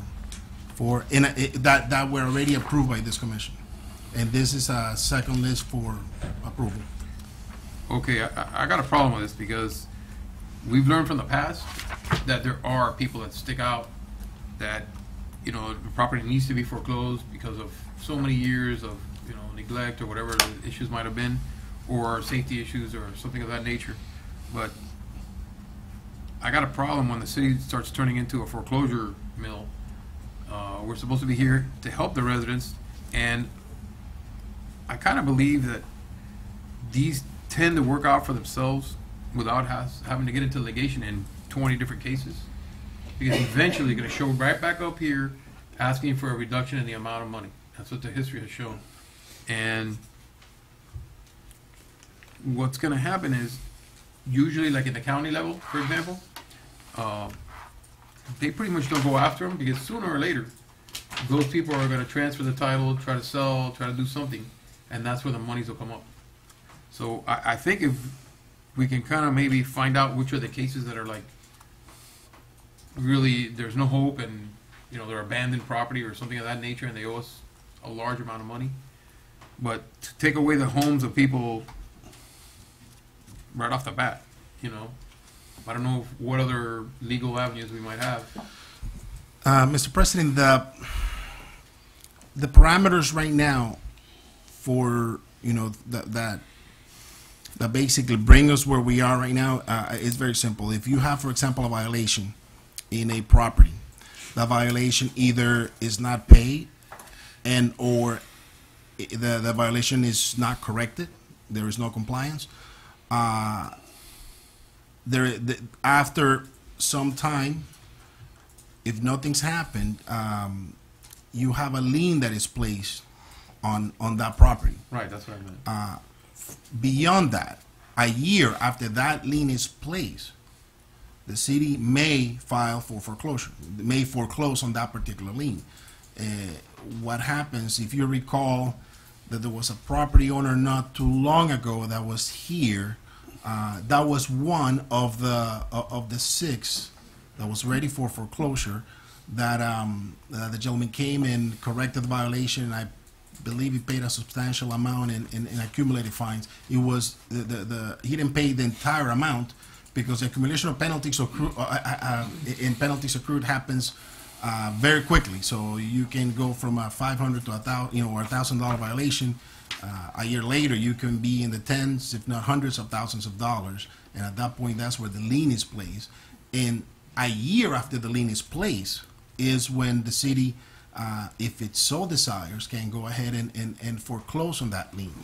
that were already approved by this commission. And this is a second list for approval.
Okay, I got a problem with this, because we've learned from the past that there are people that stick out, that the property needs to be foreclosed because of so many years of neglect or whatever the issues might have been, or safety issues or something of that nature. But I got a problem when the city starts turning into a foreclosure mill. We're supposed to be here to help the residents, and I kind of believe that these tend to work out for themselves without having to get into litigation in 20 different cases, because eventually you're going to show right back up here asking for a reduction in the amount of money. That's what the history has shown. And what's going to happen is, usually like at the county level, for example, they pretty much don't go after them, because sooner or later those people are going to transfer the title, try to sell, try to do something, and that's where the monies will come up. So I think if we can kind of maybe find out which are the cases that are like really there's no hope, and they're abandoned property or something of that nature, and they owe us a large amount of money. But to take away the homes of people right off the bat, I don't know what other legal avenues we might have.
Mr. President, the parameters right now for that basically bring us where we are right now is very simple. If you have, for example, a violation in a property, the violation either is not paid or the violation is not corrected, there is no compliance. After some time, if nothing's happened, you have a lien that is placed on that property.
Right, that's what I meant.
Beyond that, a year after that lien is placed, the city may file for foreclosure, may foreclose on that particular lien. What happens, if you recall, that there was a property owner not too long ago that was here, that was one of the 6 that was ready for foreclosure, that the gentleman came and corrected the violation, and I believe he paid a substantial amount in accumulated fines. It was he didn't pay the entire amount because the accumulation of penalties in penalties accrued happens very quickly. So you can go from a $500 to or $1,000 violation. A year later, you can be in the tens, if not hundreds of thousands of dollars, and at that point, that's where the lien is placed. And a year after the lien is placed is when the city, if it so desires, can go ahead and foreclose on that lien.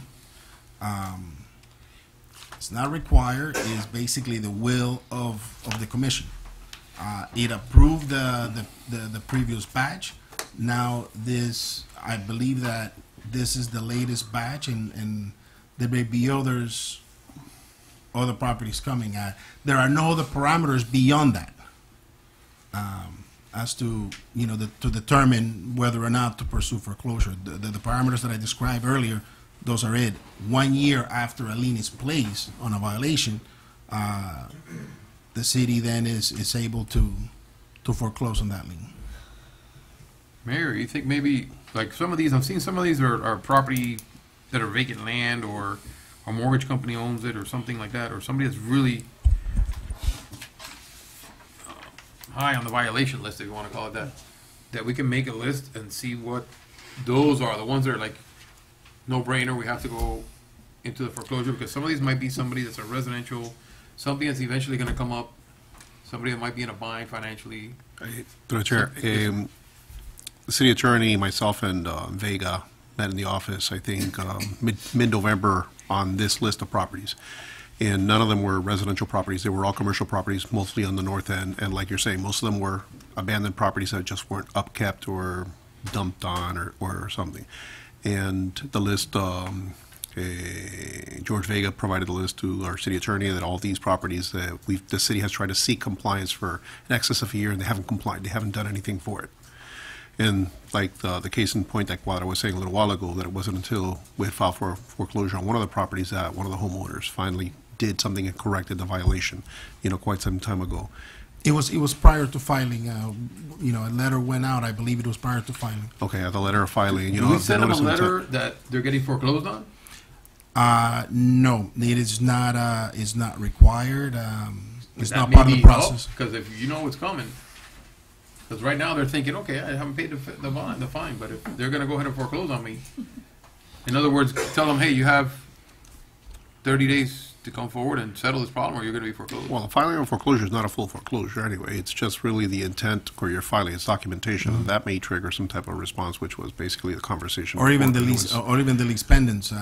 It's not required. It's basically the will of the commission. It approved the previous batch. Now this, I believe that this is the latest batch, and there may be other properties coming. There are no other parameters beyond that as to to determine whether or not to pursue foreclosure. The parameters that I described earlier, those are it. 1 year after a lien is placed on a violation, the city then is able to foreclose on that lien.
Mayor, you think maybe, like some of these, I've seen some of these are property that are vacant land, or a mortgage company owns it or something like that, or somebody that's really high on the violation list, if you want to call it that, that we can make a list and see what those are, the ones that are like no-brainer, we have to go into the foreclosure, because some of these might be somebody that's a residential, something that's eventually going to come up, somebody that might be in a bind financially.
Through the chair, the city attorney, myself, and Vega met in the office, I think, mid-November on this list of properties. And none of them were residential properties. They were all commercial properties, mostly on the north end. And like you're saying, most of them were abandoned properties that just weren't upkept or dumped on or something. And the list, George Vega provided the list to our city attorney that all these properties that the city has tried to seek compliance for in excess of a year, and they haven't complied. They haven't done anything for it. And like the case in point that Cuadra was saying a little while ago, that it wasn't until we had filed for foreclosure on one of the properties that one of the homeowners finally did something and corrected the violation, quite some time ago.
It was prior to filing. A letter went out. I believe it was prior to filing.
Okay, the letter of filing.
Do we send them a letter that they're getting foreclosed on?
No, it is not. Is not required. It's not part of the process.
Because if you know what's coming. Because right now they're thinking, okay, I haven't paid the fine, but if they're going to go ahead and foreclose on me, in other words, tell them, hey, you have 30 days to come forward and settle this problem, or you're going to be foreclosed.
Well, filing a foreclosure is not a full foreclosure anyway. It's just really the intent where you're filing. It's documentation, and that may trigger some type of response, which was basically the conversation.
Or even the lease, or even the lease pendants.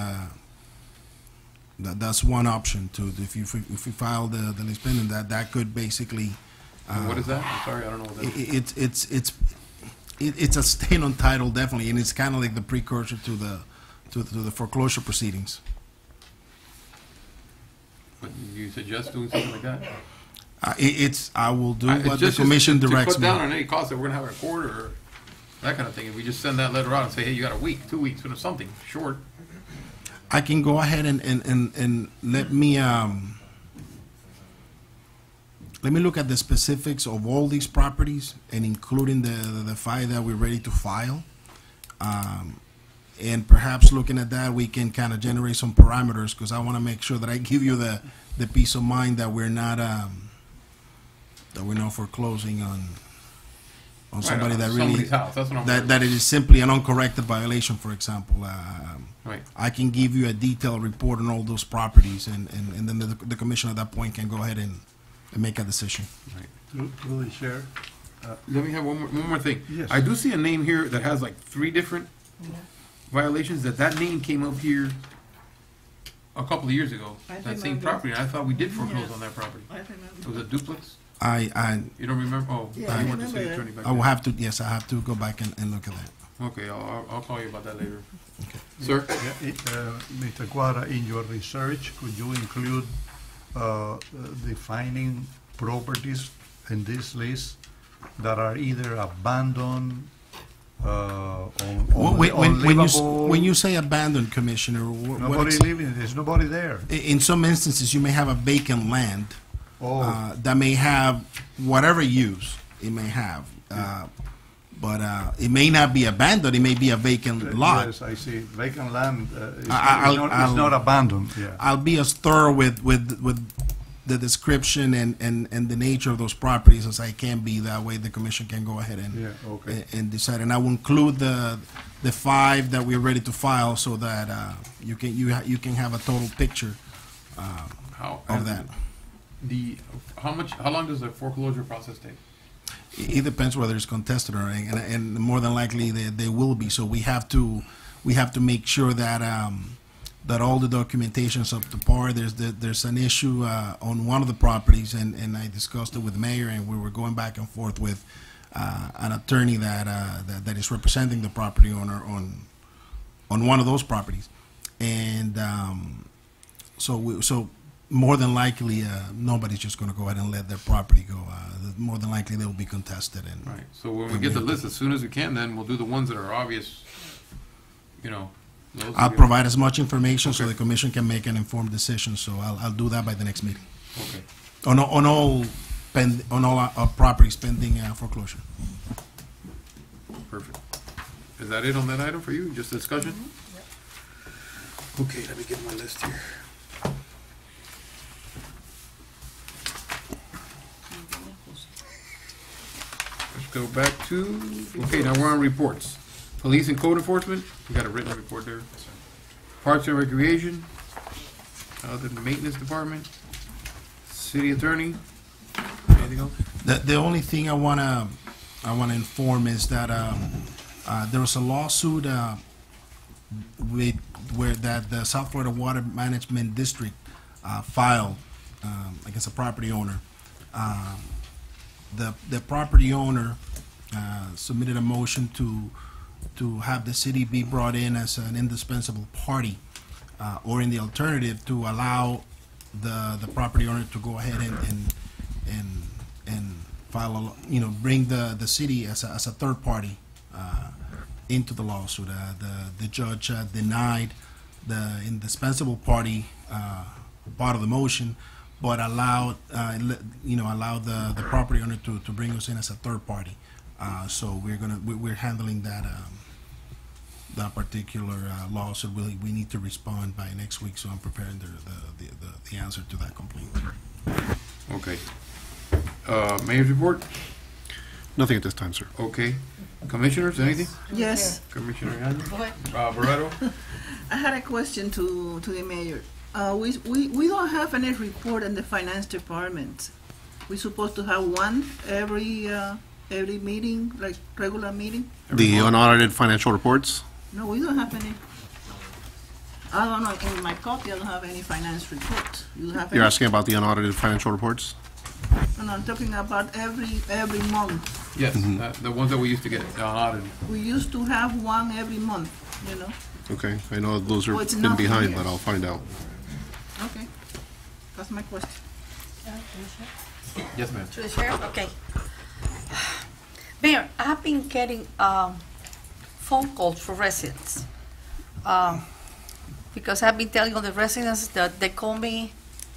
That's one option too. If you file the lease pendant, that could basically.
What is that? I'm sorry, I don't know what that is.
It's a stain on title, definitely, and it's kind of like the precursor to the foreclosure proceedings.
But you suggest doing something like that?
I will do what the commission directs
to
me.
Put down on any cost that we're going to have in court or that kind of thing. If we just send that letter out and say, hey, you got a week, 2 weeks, something short.
I can go ahead and let me look at the specifics of all these properties and including the 5 that we're ready to file. And perhaps looking at that, we can kind of generate some parameters, because I want to make sure that I give you the peace of mind that we're not foreclosing on somebody that really that it is simply an uncorrected violation, for example.
Right.
I can give you a detailed report on all those properties, and then the commission at that point can go ahead and make a decision.
Right.
To the chair.
Let me have one more thing.
Yes.
I do see a name here that has like 3 different violations. That name came up here a couple of years ago. That same property. And I thought we did foreclose on that property. It was a duplex.
You
don't remember? Oh,
yeah,
you weren't the city attorney back
I will
then.
have to. Yes, I have to go back and look at that.
Okay, I'll call you about that later.
Okay.
Sir?
Mr. Cuadra, in your research, could you include defining properties in this list that are either abandoned,
when you say abandoned, Commissioner,
nobody living, there's nobody there.
In some instances, you may have a vacant land that may have whatever use it may have. But it may not be abandoned, it may be a vacant lot.
Yes, I see. Vacant land is
I'll-
not abandoned, yeah.
I'll be as thorough with the description and the nature of those properties as I can be. That way the commission can go ahead and,
Yeah, okay.
and decide. And I will include the 5 that we're ready to file so that you can have a total picture of that.
How long does the foreclosure process take?
It depends whether it's contested or not, and more than likely they will be. So we have to make sure that that all the documentation's up to par. There's an issue on one of the properties, and I discussed it with the mayor, and we were going back and forth with an attorney that is representing the property owner on one of those properties, and so more than likely nobody's just going to go ahead and let their property go. More than likely they'll be contested. And
Right, so when we get the list as soon as we can, then we'll do the ones that are obvious, those
I'll
will be-
provide as much information so
Okay.
the commission can make an informed decision. So I'll do that by the next meeting.
Okay.
On all properties pending foreclosure.
Perfect. Is that it on that item for you? Just discussion? Okay, let me get my list here. Let's go back to, okay, now we're on reports. Police and code enforcement, we got a written report there. Parks and recreation, other maintenance department, city attorney, anything else?
The only thing I wanna inform is that there was a lawsuit where the South Florida Water Management District filed against a property owner. The property owner submitted a motion to have the city be brought in as an indispensable party, or in the alternative, to allow the property owner to go ahead and file bring the city as a third party into the lawsuit. The judge denied the indispensable party part of the motion, but allowed the property owner to bring us in as a third party. So we're handling that particular lawsuit. We need to respond by next week, so I'm preparing the answer to that complaint.
Okay. Mayor's report?
Nothing at this time, sir.
Okay. Commissioners, anything?
Yes.
Commissioner Yanez?
Go ahead.
Barreto?
I had a question to the mayor. We don't have any report in the finance department. We're supposed to have one every meeting, like regular meeting?
The unaudited financial reports?
No, we don't have any. I don't know, in my copy I don't have any finance report. You have
You're
any?
asking about the unaudited financial reports?
No, I'm talking about every month.
Yes, the ones that we used to get audited.
We used to have one every month,
Okay, I know those are
Oh, it's
been
not
behind,
here.
but I'll find out.
Okay, that's my question.
Yes, ma'am.
To the sheriff, okay. Mayor, I've been getting phone calls from residents. Because I've been telling all the residents that they call me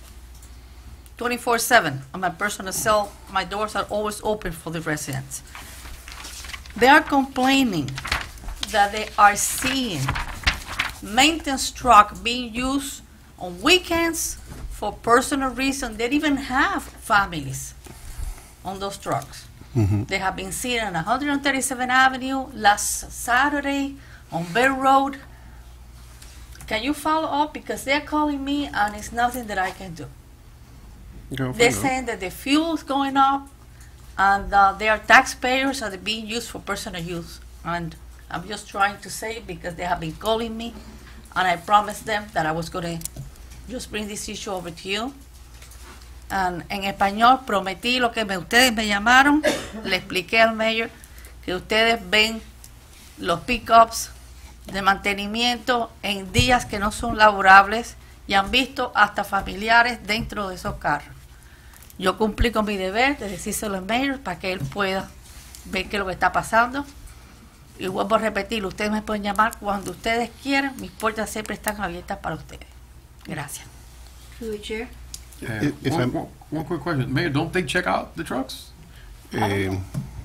24/7 on my personal cell. My doors are always open for the residents. They are complaining that they are seeing maintenance truck being used on weekends for personal reasons. They even have families on those trucks. They have been seen on 137th Avenue last Saturday on Bell Road. Can you follow up? Because they're calling me and it's nothing that I can do.
Okay, I'll
They're
find out.
saying that the fuel is going up and they are taxpayers and they're being used for personal use. And I'm just trying to say it because they have been calling me and I promised them that I was going to just bring this issue over to you. And en español prometí lo que ustedes me llamaron, le expliqué al mayor que ustedes ven los pickups de mantenimiento en días que no son laborables y han visto hasta familiares dentro de esos carros. Yo cumplí con mi deber de decírselo al mayor para que él pueda ver qué es lo que está pasando. Y vuelvo a repetir, ustedes me pueden llamar cuando ustedes quieran, mis puertas siempre están abiertas para ustedes. Gracias.
Through the chair.
If I'm-
One quick question. Mayor, don't they check out the trucks?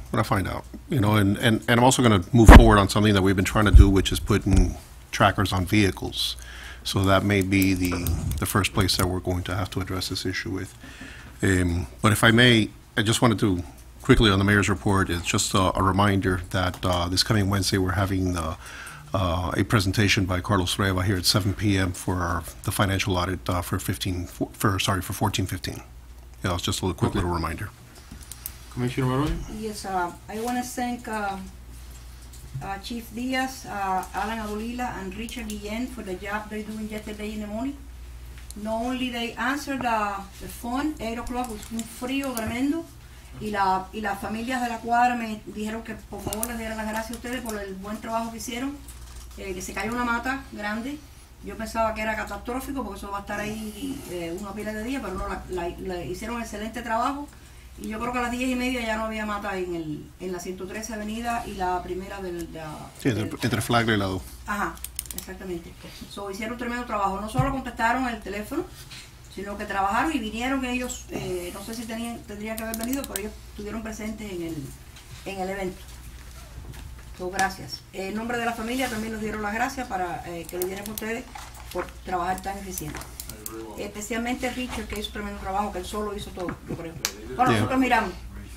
when I find out, you know, and I'm also going to move forward on something that we've been trying to do, which is putting trackers on vehicles. So that may be the first place that we're going to have to address this issue with. But if I may, I just wanted to quickly on the mayor's report, it's just a reminder that this coming Wednesday we're having a presentation by Carlos Reva here at 7 p.m. for the financial audit for 14-15. Yeah, it's just a quick little reminder.
Commissioner Barone?
Yes, I want to thank Chief Diaz, Alan Abulila, and Richard Guillen for the job they're doing yesterday in the morning. Not only they answered the phone 8 o'clock with un frío tremendo, y las familias de la cuadra me dijeron que por favor les dieran las gracias a ustedes por el buen trabajo que hicieron, que se cayó una mata grande. Yo pensaba que era catastrófico porque eso va a estar ahí una pila de días, pero no, hicieron excelente trabajo. Y yo creo que a las 10:30 ya no había mata en la 113 Avenida y la primera
Sí, entre Flagler y Lado.
Ajá, exactamente. So, hicieron un tremendo trabajo. No solo contestaron el teléfono, sino que trabajaron y vinieron ellos, no sé si tendrían que haber venido, pero ellos estuvieron presentes en el evento. So, gracias. En nombre de la familia también nos dieron las gracias para que le dieran a ustedes por trabajar tan eficiente. Especialmente Richard, que hizo tremendo trabajo, que él solo hizo todo, yo creo. Bueno, nosotros miramos.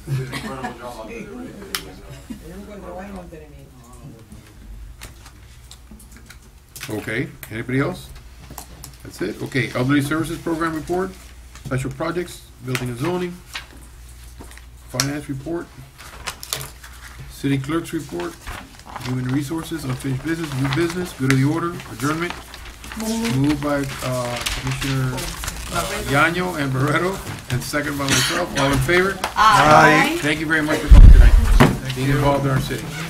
Okay, anybody else? That's it? Okay, Elderly Services Program Report, Special Projects, Building and Zoning, Finance Report, City Clerk's Report, Human Resources, Unfinished Business, New Business, Good of the Order, Adjournment. Moved by Commissioner Yaño and Barreto, and second by myself. All in favor?
Aye.
Thank you very much for coming tonight. Being involved in our city.